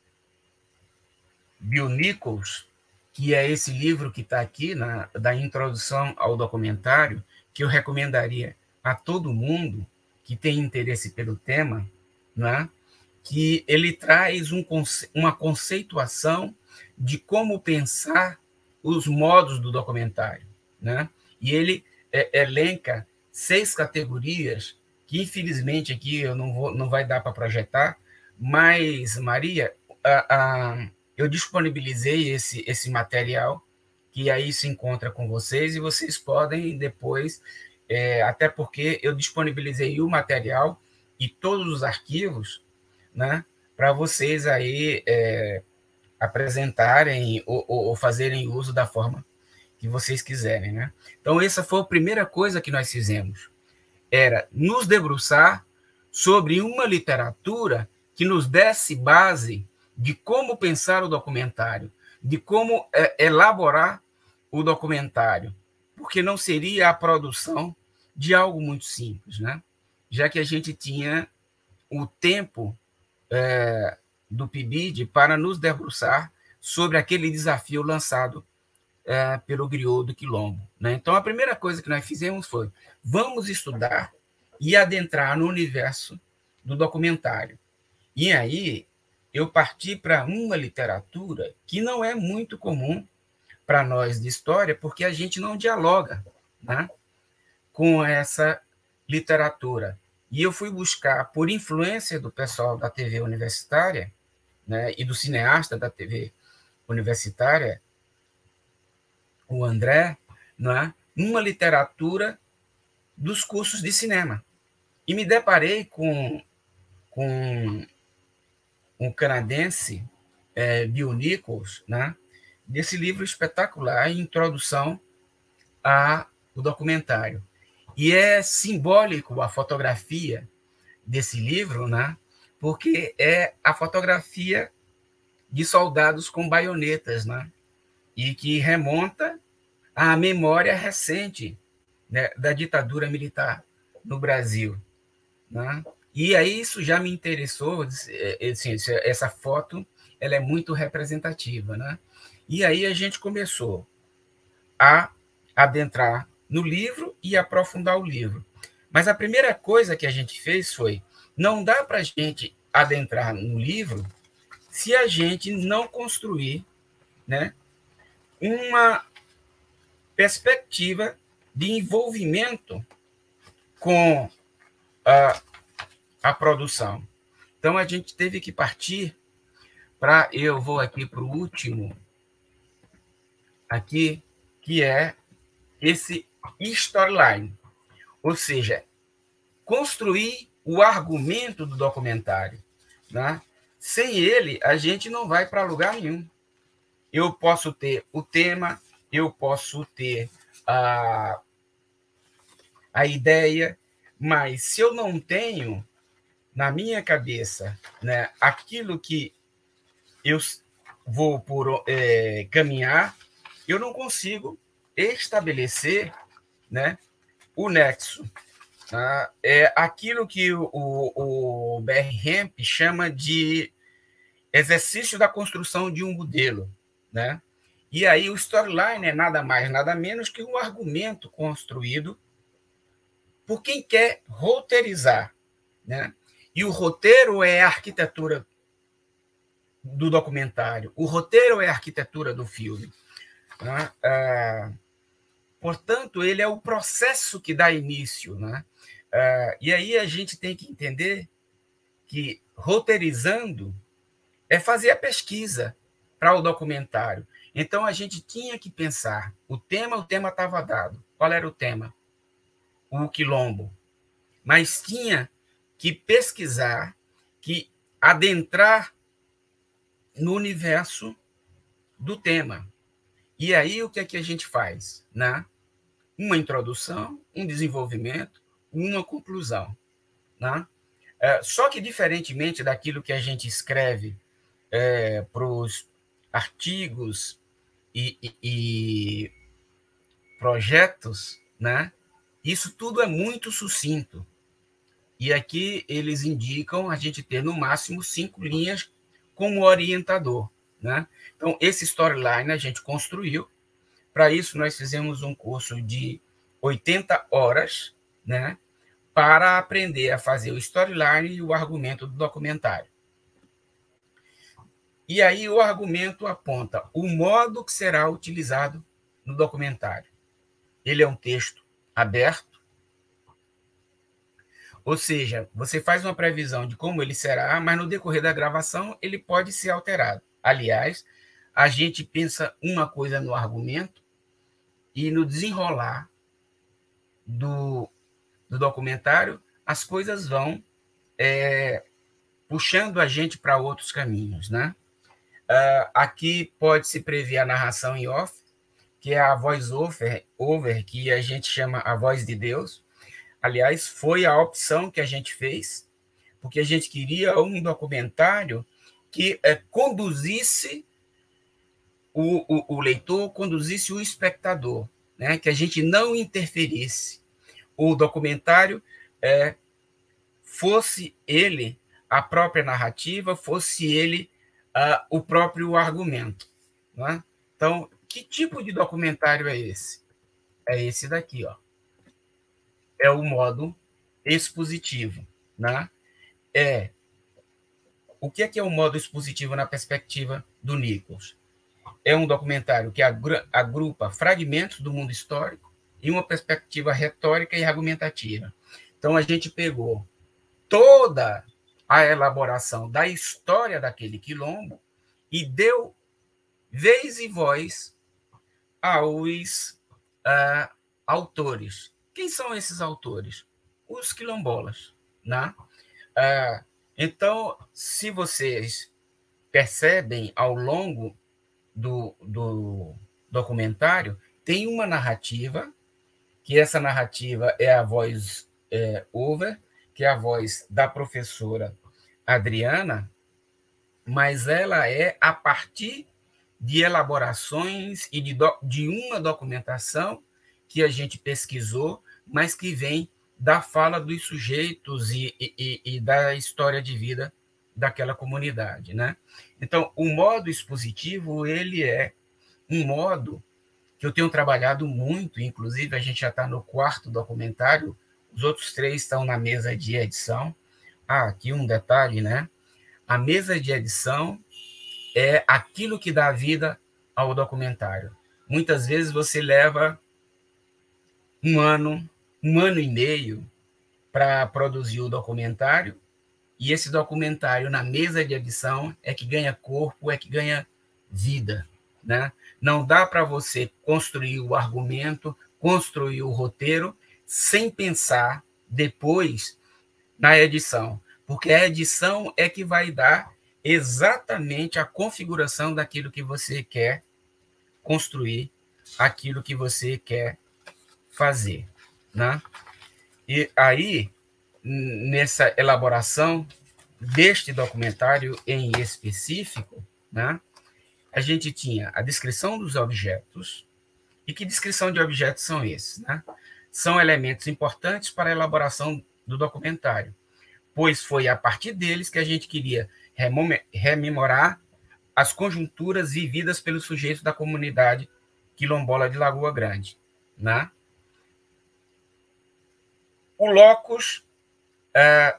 Bill Nichols, que é esse livro que está aqui, na, da introdução ao documentário, que eu recomendaria a todo mundo que tem interesse pelo tema, né? Que ele traz um, uma conceituação de como pensar os modos do documentário, né? E ele é, elenca seis categorias que, infelizmente, aqui eu não, vou, não vai dar para projetar, mas, Maria, a, a, eu disponibilizei esse, esse material, que aí se encontra com vocês, e vocês podem depois, é, até porque eu disponibilizei o material e todos os arquivos, né, para vocês aí é, apresentarem ou, ou, ou fazerem uso da forma que vocês quiserem, né? Então, essa foi a primeira coisa que nós fizemos, era nos debruçar sobre uma literatura que nos desse base de como pensar o documentário, de como é, elaborar o documentário, porque não seria a produção de algo muito simples, né? Já que a gente tinha o tempo é, do P I B I D para nos debruçar sobre aquele desafio lançado é, pelo griot do Quilombo, né? Então, a primeira coisa que nós fizemos foi, vamos estudar e adentrar no universo do documentário. E aí, eu parti para uma literatura que não é muito comum para nós de história, porque a gente não dialoga, né, com essa literatura. E eu fui buscar, por influência do pessoal da T V universitária, né, e do cineasta da T V universitária, o André, né, uma literatura dos cursos de cinema. E me deparei com, com um canadense, é, Bill Nichols, né, desse livro espetacular, Introdução ao Documentário. E é simbólico a fotografia desse livro, né, porque é a fotografia de soldados com baionetas, né, e que remonta à memória recente, né, da ditadura militar no Brasil, né? E aí isso já me interessou, assim, essa foto ela é muito representativa, né? E aí a gente começou a adentrar no livro e aprofundar o livro. Mas a primeira coisa que a gente fez foi, não dá para a gente adentrar no livro se a gente não construir, né, uma perspectiva de envolvimento com a, a produção. Então, a gente teve que partir para... Eu vou aqui para o último, aqui, que é esse storyline, ou seja, construir o argumento do documentário, né? Sem ele, a gente não vai para lugar nenhum. Eu posso ter o tema, eu posso ter a, a ideia, mas se eu não tenho na minha cabeça, né, aquilo que eu vou por é, caminhar, eu não consigo estabelecer, né, o nexo. Tá? É aquilo que o, o, o B R Hemp chama de exercício da construção de um modelo, né? E aí o storyline é nada mais, nada menos que um argumento construído por quem quer roteirizar, né? E o roteiro é a arquitetura do documentário, o roteiro é a arquitetura do filme, né? Ah, Portanto, ele é o processo que dá início, né? Uh, e aí a gente tem que entender que roteirizando é fazer a pesquisa para o documentário. Então, a gente tinha que pensar, o tema, o tema estava dado. Qual era o tema? O quilombo. Mas tinha que pesquisar, que adentrar no universo do tema. E aí, o que é que a gente faz? Né? Uma introdução, um desenvolvimento, uma conclusão. Né? É, só que, diferentemente daquilo que a gente escreve é, para os artigos e, e, e projetos, né? Isso tudo é muito sucinto. E aqui eles indicam a gente ter, no máximo, cinco linhas como orientador. Né? Então, esse storyline a gente construiu. Para isso, nós fizemos um curso de oitenta horas, né? Para aprender a fazer o storyline e o argumento do documentário. E aí o argumento aponta o modo que será utilizado no documentário. Ele é um texto aberto, ou seja, você faz uma previsão de como ele será, mas no decorrer da gravação ele pode ser alterado. Aliás, a gente pensa uma coisa no argumento e no desenrolar do, do documentário, as coisas vão é, puxando a gente para outros caminhos, né? Uh, aqui pode-se prever a narração em off, que é a voice over, over, que a gente chama a voz de Deus. Aliás, foi a opção que a gente fez, porque a gente queria um documentário que é, conduzisse o, o, o leitor, conduzisse o espectador, né? Que a gente não interferisse. O documentário é, fosse ele a própria narrativa, fosse ele Uh, o próprio argumento. Né? Então, que tipo de documentário é esse? É esse daqui, ó. É o modo expositivo. Né? É, o que é, que é o modo expositivo na perspectiva do Nichols? É um documentário que agrupa fragmentos do mundo histórico em uma perspectiva retórica e argumentativa. Então, a gente pegou toda a elaboração da história daquele quilombo e deu vez e voz aos uh, autores. Quem são esses autores? Os quilombolas. Né? Uh, então, se vocês percebem ao longo do, do documentário, tem uma narrativa, que essa narrativa é a voz é, over, que é a voz da professora Adriana, mas ela é a partir de elaborações e de, do, de uma documentação que a gente pesquisou, mas que vem da fala dos sujeitos e, e, e da história de vida daquela comunidade. Né? Então, o modo expositivo, ele é um modo que eu tenho trabalhado muito, inclusive a gente já está no quarto documentário, os outros três estão na mesa de edição. Ah, aqui um detalhe, né? A mesa de edição é aquilo que dá vida ao documentário. Muitas vezes você leva um ano, um ano e meio para produzir o documentário, e esse documentário na mesa de edição é que ganha corpo, é que ganha vida, né? Não dá para você construir o argumento, construir o roteiro, sem pensar depois na edição, porque a edição é que vai dar exatamente a configuração daquilo que você quer construir, aquilo que você quer fazer. Né? E aí, nessa elaboração deste documentário em específico, né, a gente tinha a descrição dos objetos. E que descrição de objetos são esses? Né? São elementos importantes para a elaboração do documentário, pois foi a partir deles que a gente queria rememorar as conjunturas vividas pelos sujeitos da comunidade quilombola de Lagoa Grande. Né? O locus é,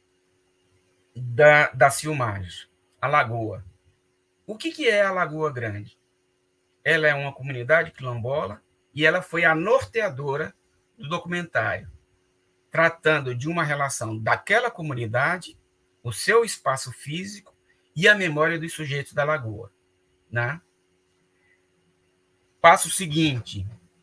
da, das filmagens, a Lagoa. O que, que é a Lagoa Grande? Ela é uma comunidade quilombola e ela foi a norteadora do documentário, tratando de uma relação daquela comunidade, o seu espaço físico e a memória dos sujeitos da lagoa, né? Passo seguinte,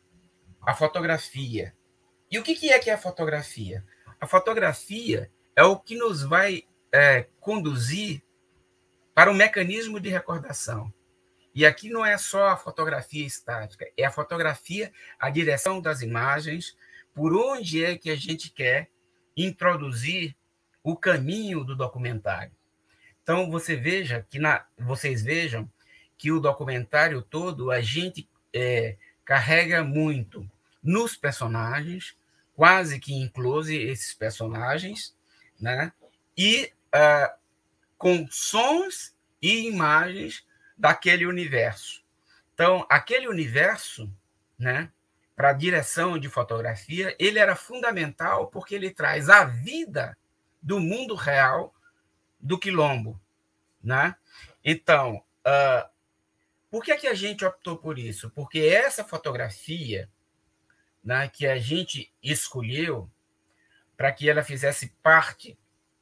a fotografia. E o que é que é a fotografia? A fotografia é o que nos vai é, conduzir para o mecanismo de recordação. E aqui não é só a fotografia estática, é a fotografia, a direção das imagens, por onde é que a gente quer introduzir o caminho do documentário. Então, você veja que na, vocês vejam que o documentário todo a gente é, carrega muito nos personagens, quase que incluse esses personagens, né? E uh, com sons e imagens daquele universo. Então, aquele universo, né, para a direção de fotografia, ele era fundamental porque ele traz a vida do mundo real do quilombo, né? Então, uh, por que, que a gente optou por isso? Porque essa fotografia, né, que a gente escolheu para que ela fizesse parte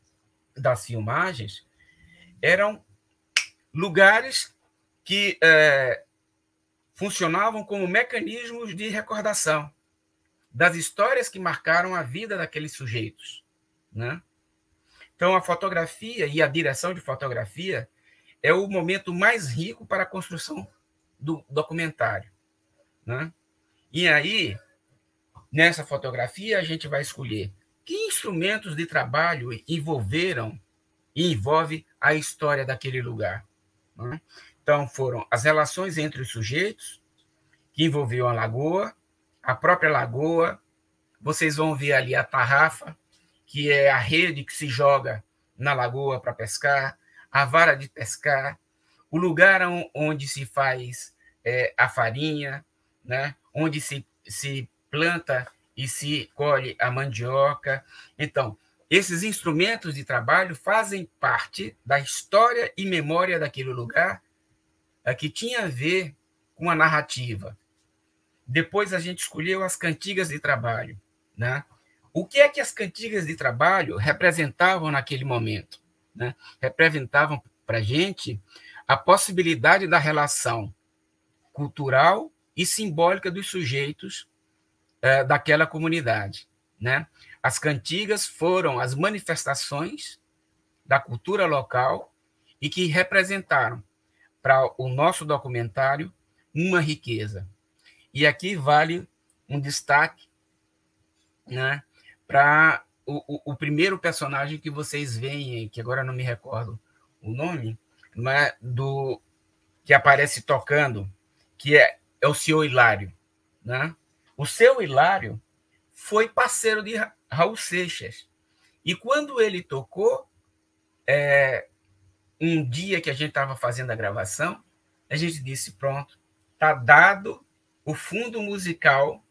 das filmagens, eram lugares que é, funcionavam como mecanismos de recordação das histórias que marcaram a vida daqueles sujeitos, né? Então, a fotografia e a direção de fotografia é o momento mais rico para a construção do documentário, né? E aí, nessa fotografia, a gente vai escolher que instrumentos de trabalho envolveram e envolve a história daquele lugar, né? Então, foram as relações entre os sujeitos, que envolviam a lagoa, a própria lagoa. Vocês vão ver ali a tarrafa, que é a rede que se joga na lagoa para pescar, a vara de pescar, o lugar onde se faz é, a farinha, né? Onde se, se planta e se colhe a mandioca. Então, esses instrumentos de trabalho fazem parte da história e memória daquele lugar, que tinha a ver com a narrativa. Depois a gente escolheu as cantigas de trabalho, né? O que é que as cantigas de trabalho representavam naquele momento, né? Representavam para a gente a possibilidade da relação cultural e simbólica dos sujeitos eh, daquela comunidade, né? As cantigas foram as manifestações da cultura local e que representaram para o nosso documentário uma riqueza. E aqui vale um destaque, né, para o, o, o primeiro personagem que vocês veem, que agora não me recordo o nome, mas do, que aparece tocando, que é, é o senhor Hilário, né? O seu Hilário foi parceiro de Raul Seixas. E quando ele tocou, é, um dia que a gente estava fazendo a gravação, a gente disse, pronto, está dado o fundo musical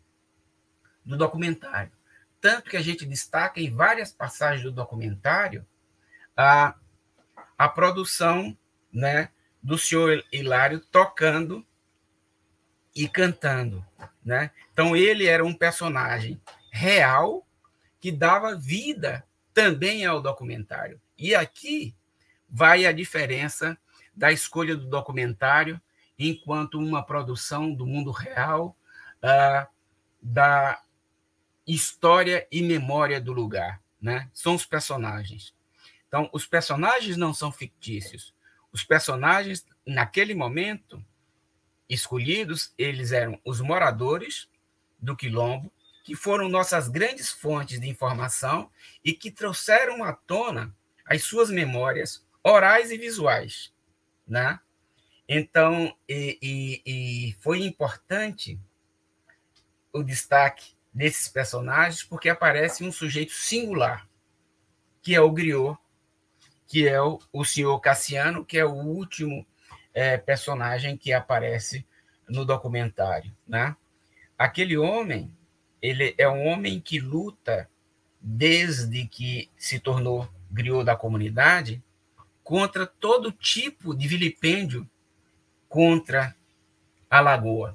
do documentário. Tanto que a gente destaca em várias passagens do documentário a, a produção, né, do senhor Hilário tocando e cantando, né? Então, ele era um personagem real que dava vida também ao documentário. E aqui vai a diferença da escolha do documentário enquanto uma produção do mundo real, uh, da história e memória do lugar, né? São os personagens. Então, os personagens não são fictícios. Os personagens, naquele momento, escolhidos, eles eram os moradores do quilombo, que foram nossas grandes fontes de informação e que trouxeram à tona as suas memórias orais e visuais, né? Então, e, e, e foi importante o destaque desses personagens, porque aparece um sujeito singular, que é o griot, que é o, o senhor Cassiano, que é o último é, personagem que aparece no documentário, né? Aquele homem, ele é um homem que luta desde que se tornou griot da comunidade contra todo tipo de vilipêndio contra a lagoa.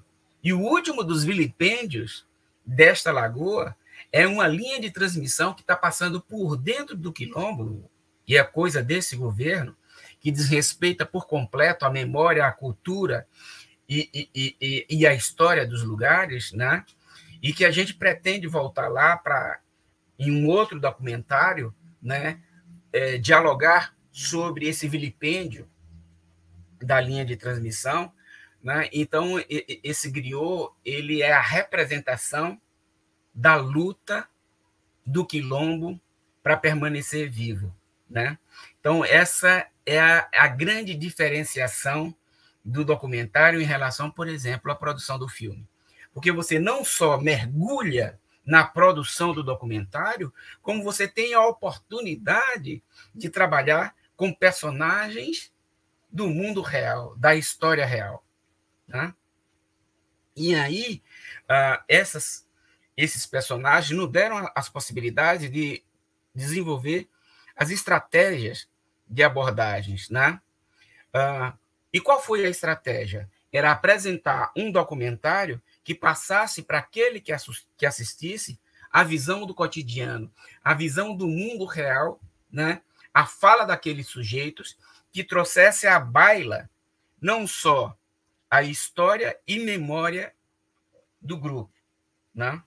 E o último dos vilipêndios desta lagoa é uma linha de transmissão que está passando por dentro do quilombo, e é coisa desse governo, que desrespeita por completo a memória, a cultura e, e, e, e a história dos lugares, né? E que a gente pretende voltar lá para, em um outro documentário, né, é, dialogar sobre esse vilipêndio da linha de transmissão, né? Então, esse griot, ele é a representação da luta do quilombo para permanecer vivo, né? Então, essa é a, a grande diferenciação do documentário em relação, por exemplo, à produção do filme. Porque você não só mergulha na produção do documentário, como você tem a oportunidade de trabalhar com personagens do mundo real, da história real. Tá? E aí, uh, essas, esses personagens nos deram as possibilidades de desenvolver as estratégias de abordagens. Né? Uh, e qual foi a estratégia? Era apresentar um documentário que passasse para aquele que, que assistisse a visão do cotidiano, a visão do mundo real, né? A fala daqueles sujeitos, que trouxesse à baila não só a história e memória do grupo. Né?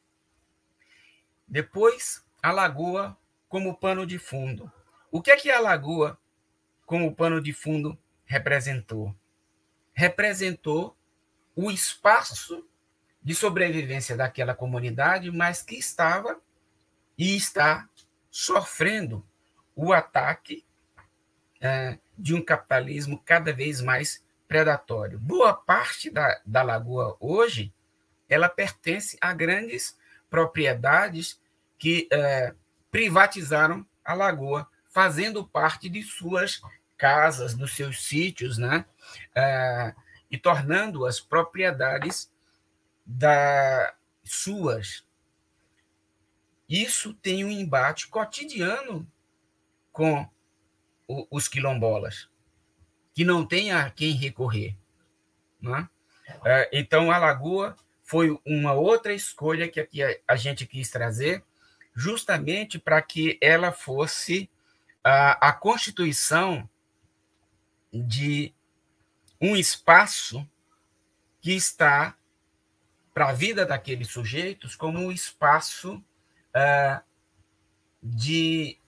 Depois, a lagoa como pano de fundo. O que é que a lagoa como pano de fundo representou? Representou o espaço de sobrevivência daquela comunidade, mas que estava e está sofrendo o ataque é, de um capitalismo cada vez mais predatório. Boa parte da, da lagoa hoje, ela pertence a grandes propriedades que é, privatizaram a lagoa, fazendo parte de suas casas, dos seus sítios, né? É, e tornando-as propriedades da, suas. Isso tem um embate cotidiano com o, os quilombolas, que não tem a quem recorrer. Né? É, então, a lagoa foi uma outra escolha que aqui a, a gente quis trazer, justamente para que ela fosse a, a constituição de um espaço que está para a vida daqueles sujeitos como um espaço uh, de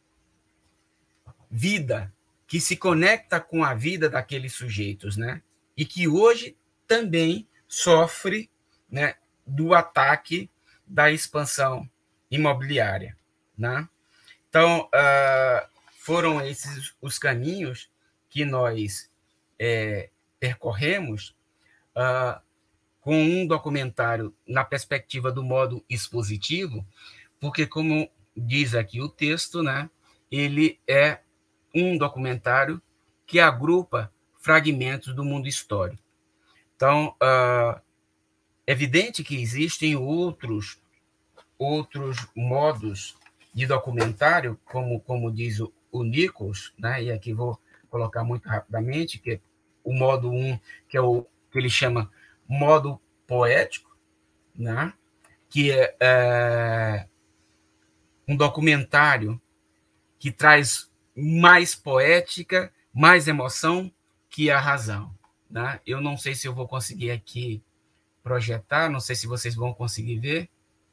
vida, que se conecta com a vida daqueles sujeitos, né? E que hoje também sofre, né, do ataque da expansão imobiliária. Né? Então, uh, foram esses os caminhos que nós é, percorremos uh, com um documentário na perspectiva do modo expositivo, porque, como diz aqui o texto, né, ele é um documentário que agrupa fragmentos do mundo histórico. Então, uh, é evidente que existem outros, outros modos de documentário, como, como diz o, o Nichols, né, e aqui vou colocar muito rapidamente, que é o modo um, que é o que ele chama modo poético, né? Que é, é um documentário que traz mais poética, mais emoção que a razão. Né? Eu não sei se eu vou conseguir aqui projetar, não sei se vocês vão conseguir ver.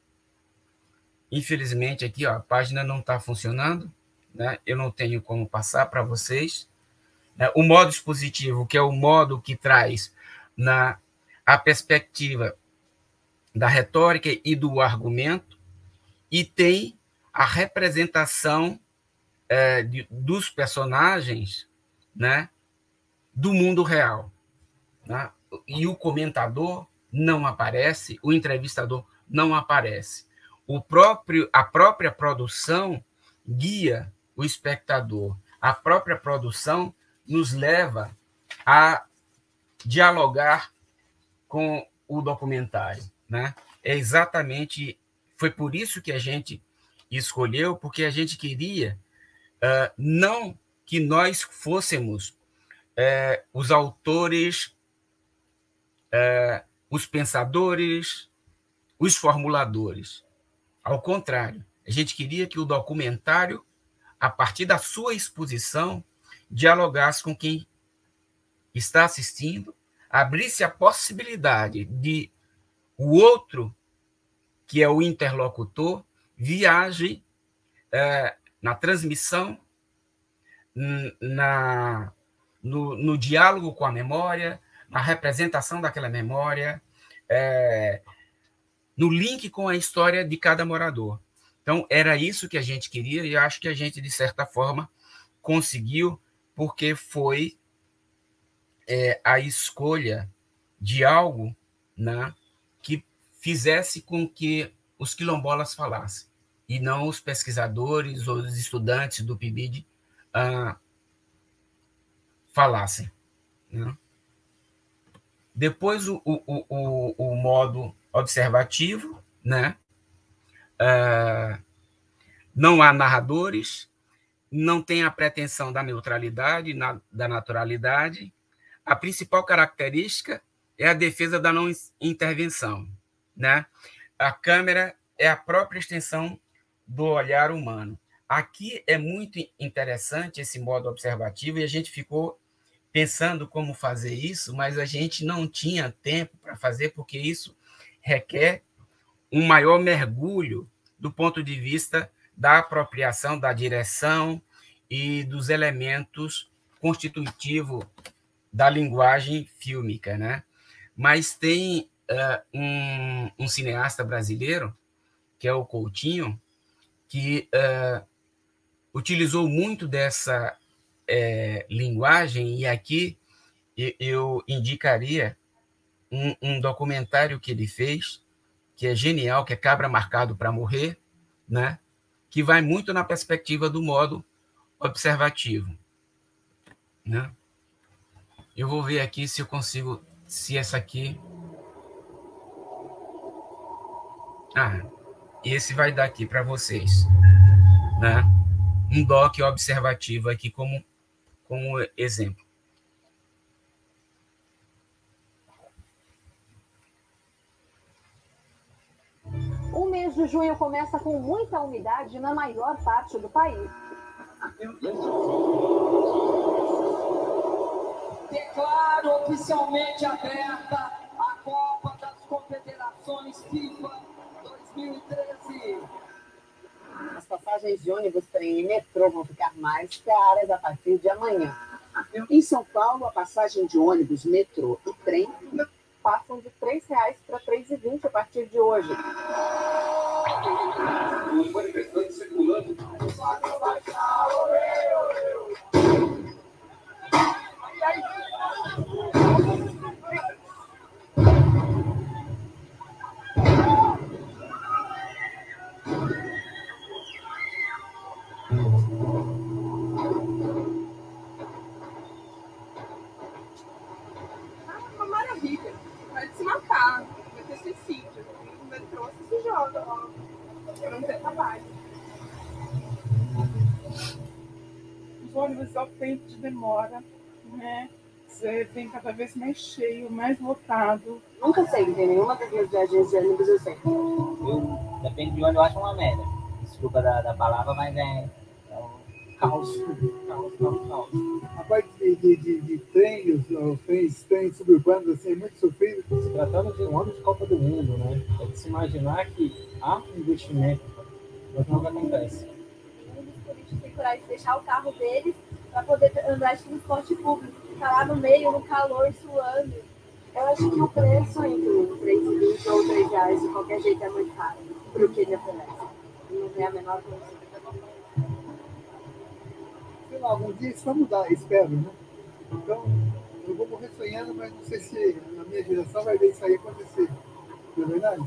Infelizmente, aqui ó, a página não está funcionando, né? Eu não tenho como passar para vocês. O modo expositivo, que é o modo que traz na, a perspectiva da retórica e do argumento, e tem a representação é, de, dos personagens, né, do mundo real. Né? E o comentador não aparece, o entrevistador não aparece. O próprio, a própria produção guia o espectador. A própria produção nos leva a dialogar com o documentário. Né? É exatamente, foi por isso que a gente escolheu, porque a gente queria uh, não que nós fôssemos uh, os autores, uh, os pensadores, os formuladores. Ao contrário, a gente queria que o documentário, a partir da sua exposição, dialogasse com quem está assistindo, abrisse a possibilidade de o outro, que é o interlocutor, viaje é, na transmissão, na, no, no diálogo com a memória, na representação daquela memória, é, no link com a história de cada morador. Então, era isso que a gente queria e acho que a gente, de certa forma, conseguiu, porque foi é, a escolha de algo, né, que fizesse com que os quilombolas falassem, e não os pesquisadores ou os estudantes do P I B I D ah, falassem. Né? Depois, o, o, o, o modo observativo, né? Ah, não há narradores, não tem a pretensão da neutralidade, na, da naturalidade. A principal característica é a defesa da não intervenção. Né? A câmera é a própria extensão do olhar humano. Aqui é muito interessante esse modo observativo e a gente ficou pensando como fazer isso, mas a gente não tinha tempo para fazer, porque isso requer um maior mergulho do ponto de vista da apropriação, da direção e dos elementos constitutivos da linguagem fílmica. Né? Mas tem uh, um, um cineasta brasileiro, que é o Coutinho, que uh, utilizou muito dessa é, linguagem, e aqui eu indicaria um, um documentário que ele fez, que é genial, que é Cabra Marcado para Morrer, né? Que vai muito na perspectiva do modo observativo. Né? Eu vou ver aqui se eu consigo, se essa aqui... Ah, esse vai dar aqui para vocês. Né? Um doc observativo aqui como, como exemplo. O mês de junho começa com muita umidade na maior parte do país. Declaro oficialmente aberta a Copa das Confederações FIFA dois mil e treze. As passagens de ônibus, trem e metrô vão ficar mais caras a partir de amanhã. Em São Paulo, a passagem de ônibus, metrô e trem passam de três reais para três reais e vinte centavos a partir de hoje. Os manifestantes circulando. Uma maravilha. Vai se matar, vai ter suicídio. O metrô se joga, ó. Eu não tenho trabalho. Os ônibus ao tempo de demora, né? Você vem cada vez mais cheio, mais lotado. Nunca sei, não tem nenhuma das minhas viagens de ônibus eu sei. Eu, depende de onde eu acho uma merda. Desculpa da, da palavra, mas é... Caos. Caos, caos, caos. A parte de, de, de, de trem, os, os trens, trens suburbanos, assim, é muito sofrido. Se tratando de um ano de Copa do Mundo, né? É de se imaginar que há um investimento, mas não acontece. Os políticos têm coragem de deixar o carro deles para poder andar de transporte público. Ficar lá no meio, no calor, suando. Eu acho que o preço entre três reais e vinte ou três reais de qualquer jeito é muito caro para o que ele oferece. Não tem a menor condição. Sei lá, algum dia isso vai mudar, espero, né? Então, eu vou morrer sonhando, mas não sei se na minha geração vai ver isso aí acontecer. Não é verdade?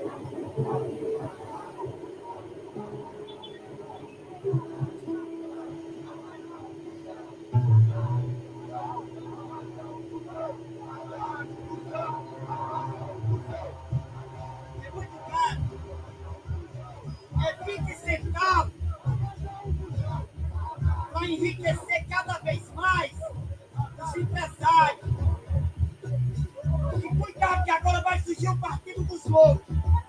É vinte centavos para enriquecer cada vez mais os empresários. E cuidado que agora vai esse é o partido dos loucos.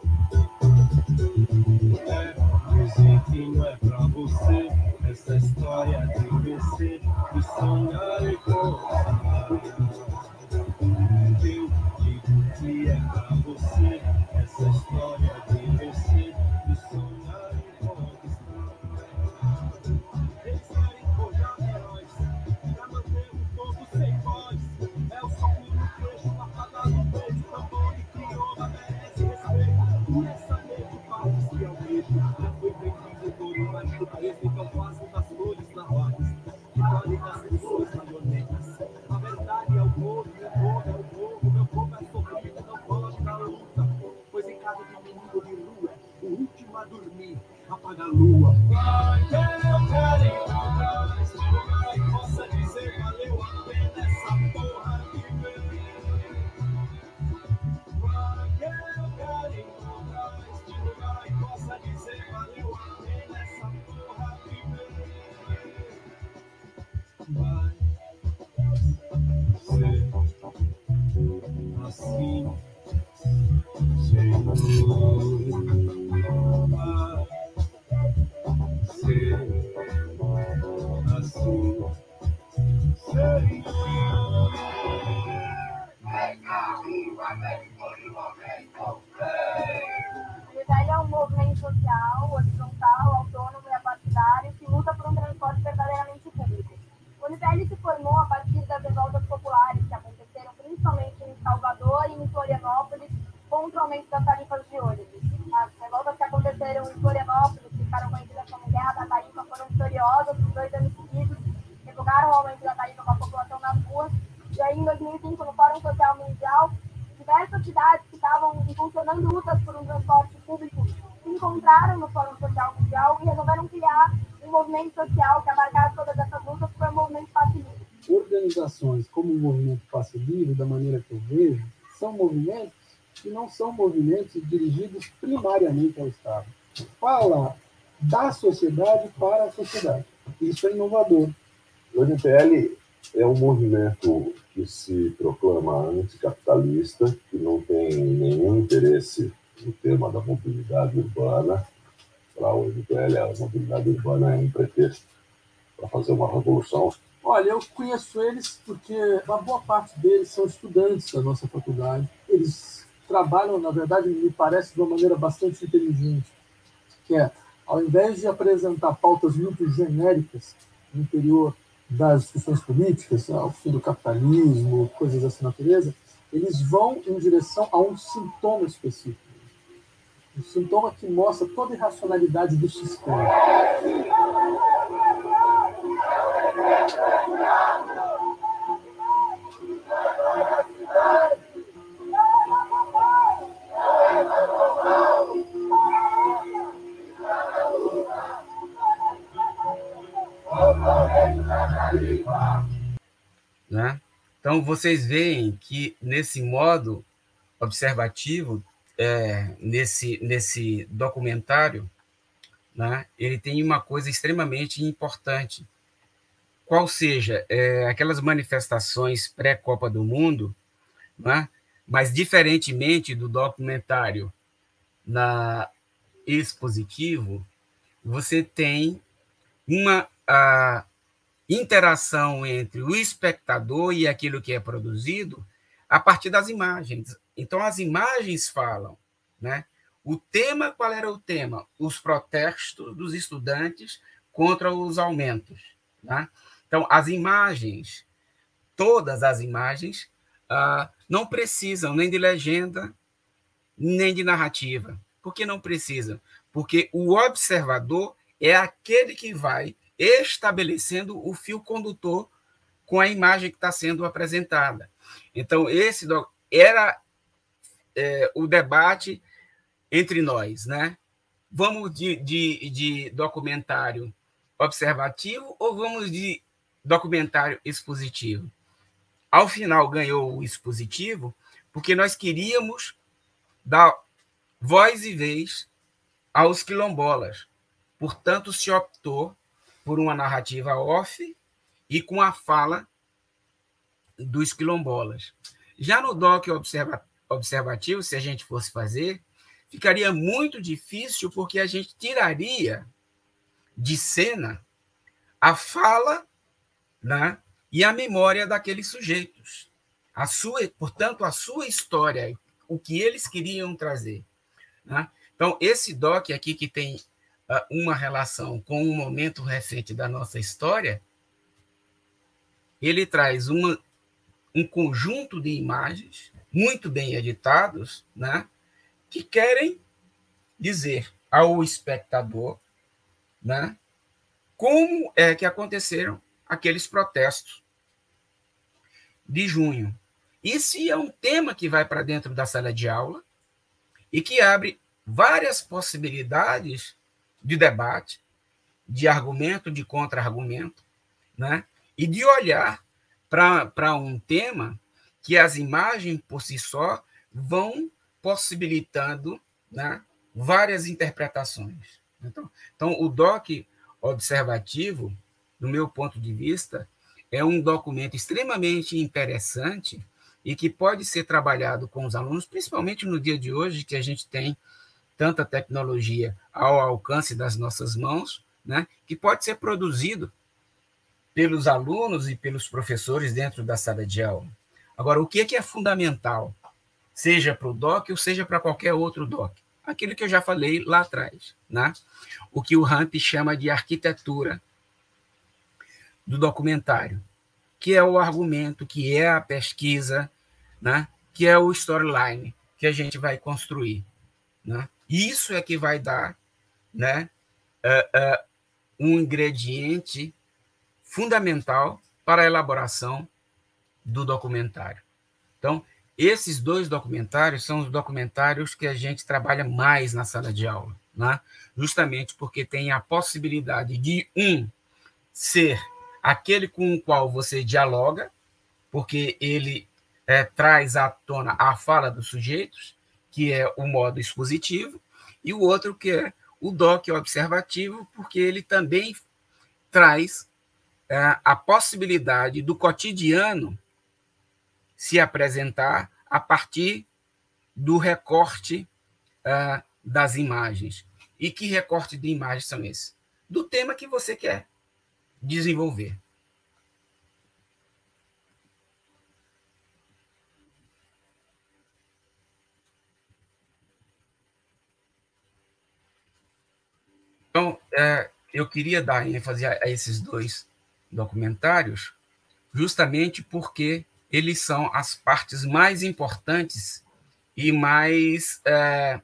É, dizer que não é pra você essa história de vencer, de sonhar e conquistar. Eu digo que é pra você essa história de vencer, de sonhar e conquistar. Eles querem forjar heróis, pra manter o povo sem voz. É o soco no queixo, uma facada no peito, tambor de crioula merece respeito. Por essa lei de partes que é o medo, já foi vendido por um marido preso, então façam das flores navais, que podem das lições marionetas. A verdade é o povo, meu povo é o povo, meu povo é sofrido, não pode dar luta. Pois em casa de menino de rua, o último a dormir, apaga a lua. Vai ter o carinho atrás, vai possa dizer valeu a pena essa porra de ver. Vai ter o carinho atrás, vai possa dizer valeu a pena essa porra de ver. Vai ser assim, Senhor. Vai ser assim, Senhor. O Unitel é um movimento social, horizontal, autônomo e apartidário que luta por um transporte verdadeiramente público. O Unitel se formou a partir das revoltas populares que aconteceram principalmente em Salvador e em Florianópolis contra o aumento das tarifas de ônibus. As revoltas que aconteceram em Florianópolis, que ficaram conhecidas como Guerra da Tarifa, foram vitoriosas por dois anos seguidos, revogaram o aumento da tarifa com a população nas ruas. E aí, em dois mil e cinco, no Fórum Social Mundial, diversas cidades que estavam impulsionando lutas por um transporte público se encontraram no Fórum Social Mundial e resolveram criar um movimento social que abarcasse todas essas lutas, que foi o Movimento Passe Livre. Organizações como o Movimento Passe Livre, da maneira que eu vejo, são movimentos que não são movimentos dirigidos primariamente ao Estado. Fala da sociedade para a sociedade. Isso é inovador. O N P L é um movimento que se proclama anticapitalista, que não tem nenhum interesse no tema da mobilidade urbana. Para o N P L, a mobilidade urbana é um pretexto para fazer uma revolução. Olha, eu conheço eles porque uma boa parte deles são estudantes da nossa faculdade. Eles trabalham, na verdade, me parece, de uma maneira bastante inteligente, que é, ao invés de apresentar pautas muito genéricas no interior das discussões políticas, o fim do capitalismo, coisas dessa natureza, eles vão em direção a um sintoma específico. Um sintoma que mostra toda a irracionalidade do sistema. Né? Então, vocês veem que, nesse modo observativo, é, nesse, nesse documentário, né, ele tem uma coisa extremamente importante, qual seja, é, aquelas manifestações pré-Copa do Mundo, né, mas, diferentemente do documentário na expositivo, você tem uma a, interação entre o espectador e aquilo que é produzido a partir das imagens. Então, as imagens falam, né? O tema, qual era o tema? Os protestos dos estudantes contra os aumentos, né? Então, as imagens, todas as imagens, ah, não precisam nem de legenda, nem de narrativa. Por que não precisam? Porque o observador é aquele que vai estabelecendo o fio condutor com a imagem que está sendo apresentada. Então, esse era é, o debate entre nós, né? Vamos de, de, de documentário observativo ou vamos de documentário expositivo? Ao final, ganhou o expositivo, porque nós queríamos dar voz e vez aos quilombolas. Portanto, se optou por uma narrativa off e com a fala dos quilombolas. Já no doc observa, observativo, se a gente fosse fazer, ficaria muito difícil, porque a gente tiraria de cena a fala, né, e a memória daqueles sujeitos. A sua, portanto, a sua história, o que eles queriam trazer. Né? Então, esse doc aqui, que tem uh, uma relação com um momento recente da nossa história, ele traz uma, um conjunto de imagens muito bem editados, né, que querem dizer ao espectador, né, como é que aconteceram aqueles protestos de junho. Esse é um tema que vai para dentro da sala de aula e que abre várias possibilidades de debate, de argumento, de contra-argumento, né? E de olhar para um tema que as imagens, por si só, vão possibilitando, né, várias interpretações. Então, então, o doc observativo, do meu ponto de vista, é um documento extremamente interessante e que pode ser trabalhado com os alunos, principalmente no dia de hoje, que a gente tem tanta tecnologia ao alcance das nossas mãos, né, que pode ser produzido pelos alunos e pelos professores dentro da sala de aula. Agora, o que é fundamental, seja para o doc ou seja para qualquer outro doc? Aquilo que eu já falei lá atrás, né? O que o Ramp chama de arquitetura do documentário, que é o argumento, que é a pesquisa, né? Que é o storyline que a gente vai construir. Né? Isso é que vai dar, né, uh, uh, um ingrediente fundamental para a elaboração do documentário. Então, esses dois documentários são os documentários que a gente trabalha mais na sala de aula, né? Justamente porque tem a possibilidade de, um, ser aquele com o qual você dialoga, porque ele é, traz à tona a fala dos sujeitos, que é o modo expositivo, e o outro que é o doc observativo, porque ele também traz é, a possibilidade do cotidiano se apresentar a partir do recorte uh, das imagens. E que recorte de imagens são esses? Do tema que você quer desenvolver. Então, é, eu queria dar ênfase a, a esses dois documentários, justamente porque eles são as partes mais importantes e mais é,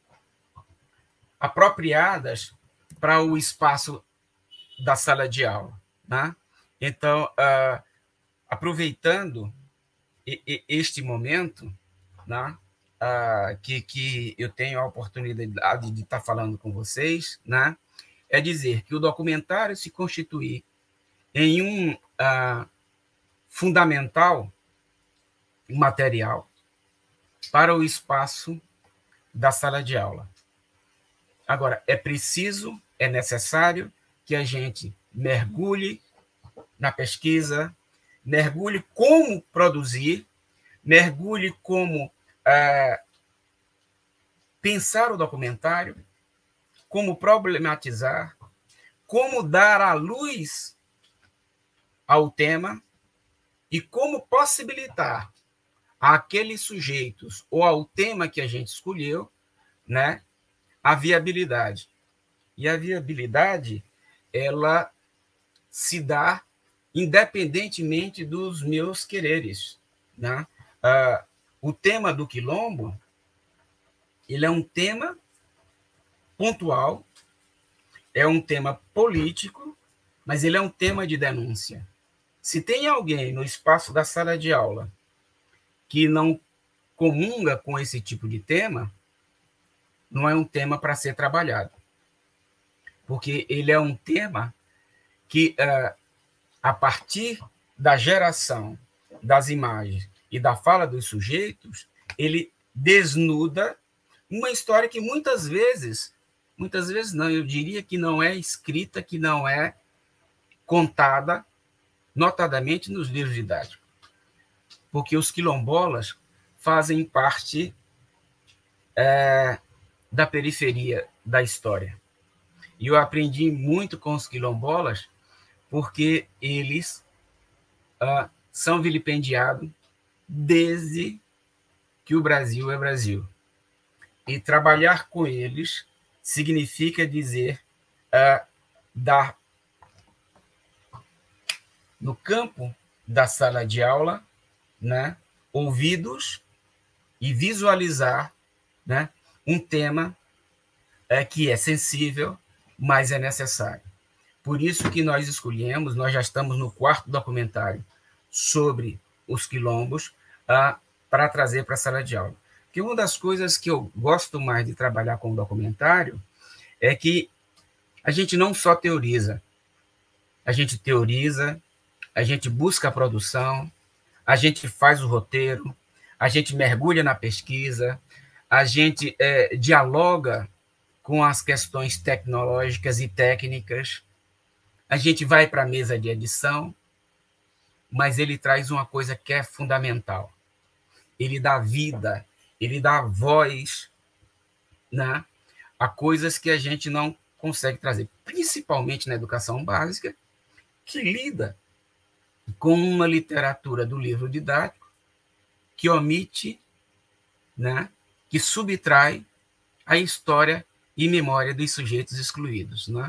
apropriadas para o espaço da sala de aula. Né? Então, uh, aproveitando este momento, né, uh, que, que eu tenho a oportunidade de estar falando com vocês, né, é dizer que o documentário se constitui em um uh, fundamental material para o espaço da sala de aula. Agora, é preciso, é necessário que a gente mergulhe na pesquisa, mergulhe como produzir, mergulhe como é, pensar o documentário, como problematizar, como dar à luz ao tema e como possibilitar àqueles sujeitos ou ao tema que a gente escolheu, né, a viabilidade. E a viabilidade, ela se dá independentemente dos meus quereres. Né? Ah, o tema do quilombo, ele é um tema pontual, é um tema político, mas ele é um tema de denúncia. Se tem alguém no espaço da sala de aula que não comunga com esse tipo de tema, não é um tema para ser trabalhado. Porque ele é um tema que, uh, a partir da geração das imagens e da fala dos sujeitos, ele desnuda uma história que muitas vezes, muitas vezes não, eu diria que não é escrita, que não é contada, notadamente nos livros didáticos. Porque os quilombolas fazem parte é, da periferia da história. E eu aprendi muito com os quilombolas, porque eles ah, são vilipendiados desde que o Brasil é Brasil. E trabalhar com eles significa dizer uh, dar no campo da sala de aula, né, ouvidos e visualizar, né, um tema uh, que é sensível, mas é necessário. Por isso que nós escolhemos, nós já estamos no quarto documentário sobre os quilombos, uh, para trazer para a sala de aula. Porque uma das coisas que eu gosto mais de trabalhar com o documentário é que a gente não só teoriza, a gente teoriza, a gente busca a produção, a gente faz o roteiro, a gente mergulha na pesquisa, a gente é, dialoga com as questões tecnológicas e técnicas, a gente vai para a mesa de edição, mas ele traz uma coisa que é fundamental. Ele dá vida, ele dá voz, né, a coisas que a gente não consegue trazer, principalmente na educação básica, que lida com uma literatura do livro didático que omite, né, que subtrai a história e memória dos sujeitos excluídos. Né?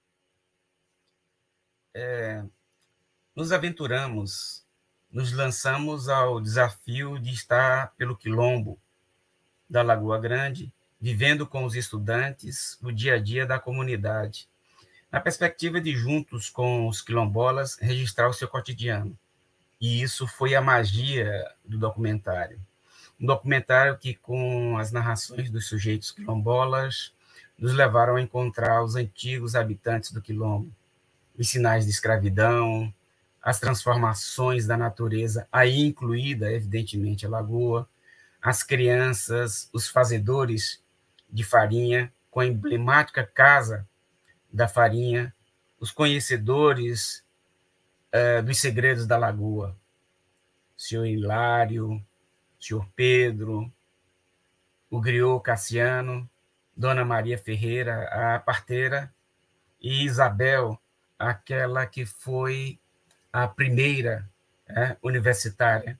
É, nos aventuramos, nos lançamos ao desafio de estar pelo quilombo da Lagoa Grande, vivendo com os estudantes o dia a dia da comunidade, na perspectiva de, juntos com os quilombolas, registrar o seu cotidiano. E isso foi a magia do documentário. Um documentário que, com as narrações dos sujeitos quilombolas, nos levaram a encontrar os antigos habitantes do quilombo, os sinais de escravidão, as transformações da natureza, aí incluída, evidentemente, a lagoa, as crianças, os fazedores de farinha, com a emblemática casa da farinha, os conhecedores uh, dos segredos da lagoa, o senhor Hilário, o senhor Pedro, o griot Cassiano, Dona Maria Ferreira, a parteira, e Isabel, aquela que foi a primeira é, universitária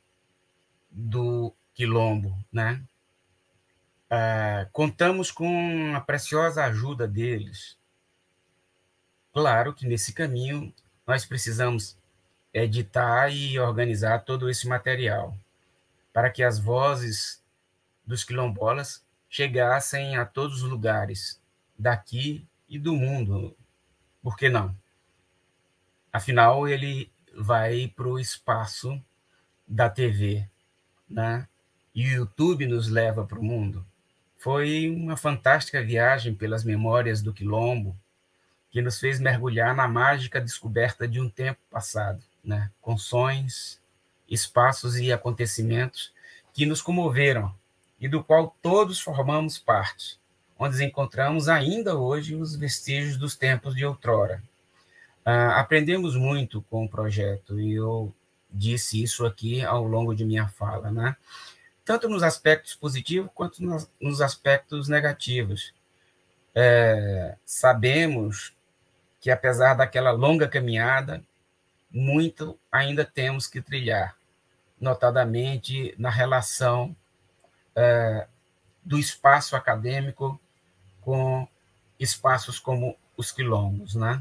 do quilombo, né? Ah, contamos com a preciosa ajuda deles. Claro que nesse caminho nós precisamos editar e organizar todo esse material para que as vozes dos quilombolas chegassem a todos os lugares daqui e do mundo. Por que não? Afinal, ele vai para o espaço da T V, né? E o YouTube nos leva para o mundo. Foi uma fantástica viagem pelas memórias do quilombo, que nos fez mergulhar na mágica descoberta de um tempo passado, né? Com sons, espaços e acontecimentos que nos comoveram e do qual todos formamos parte, onde encontramos ainda hoje os vestígios dos tempos de outrora. Ah, aprendemos muito com o projeto, e eu disse isso aqui ao longo de minha fala, né? Tanto nos aspectos positivos quanto nos, nos aspectos negativos. É, sabemos que, apesar daquela longa caminhada, muito ainda temos que trilhar, notadamente na relação é, do espaço acadêmico com espaços como os quilombos, né?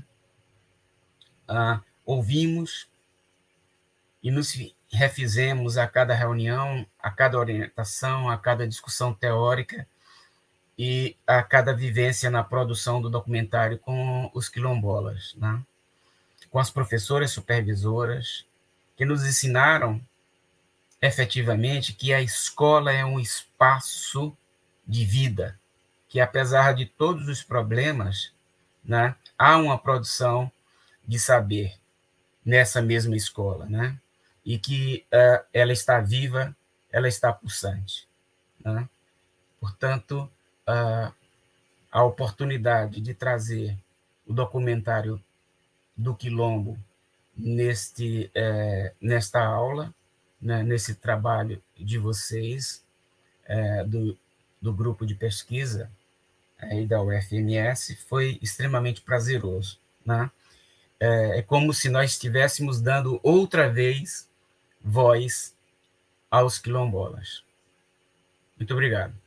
Ah, ouvimos e nos refizemos a cada reunião, a cada orientação, a cada discussão teórica e a cada vivência na produção do documentário com os quilombolas, né? Com as professoras supervisoras, que nos ensinaram efetivamente que a escola é um espaço de vida, que apesar de todos os problemas, né, há uma produção de saber nessa mesma escola, né? E que uh, ela está viva, ela está pulsante, né? Portanto, uh, a oportunidade de trazer o documentário do quilombo neste, eh, nesta aula, né, nesse trabalho de vocês, é, do, do grupo de pesquisa aí da U F M S foi extremamente prazeroso, né? É, é como se nós estivéssemos dando outra vez voz aos quilombolas. Muito obrigado.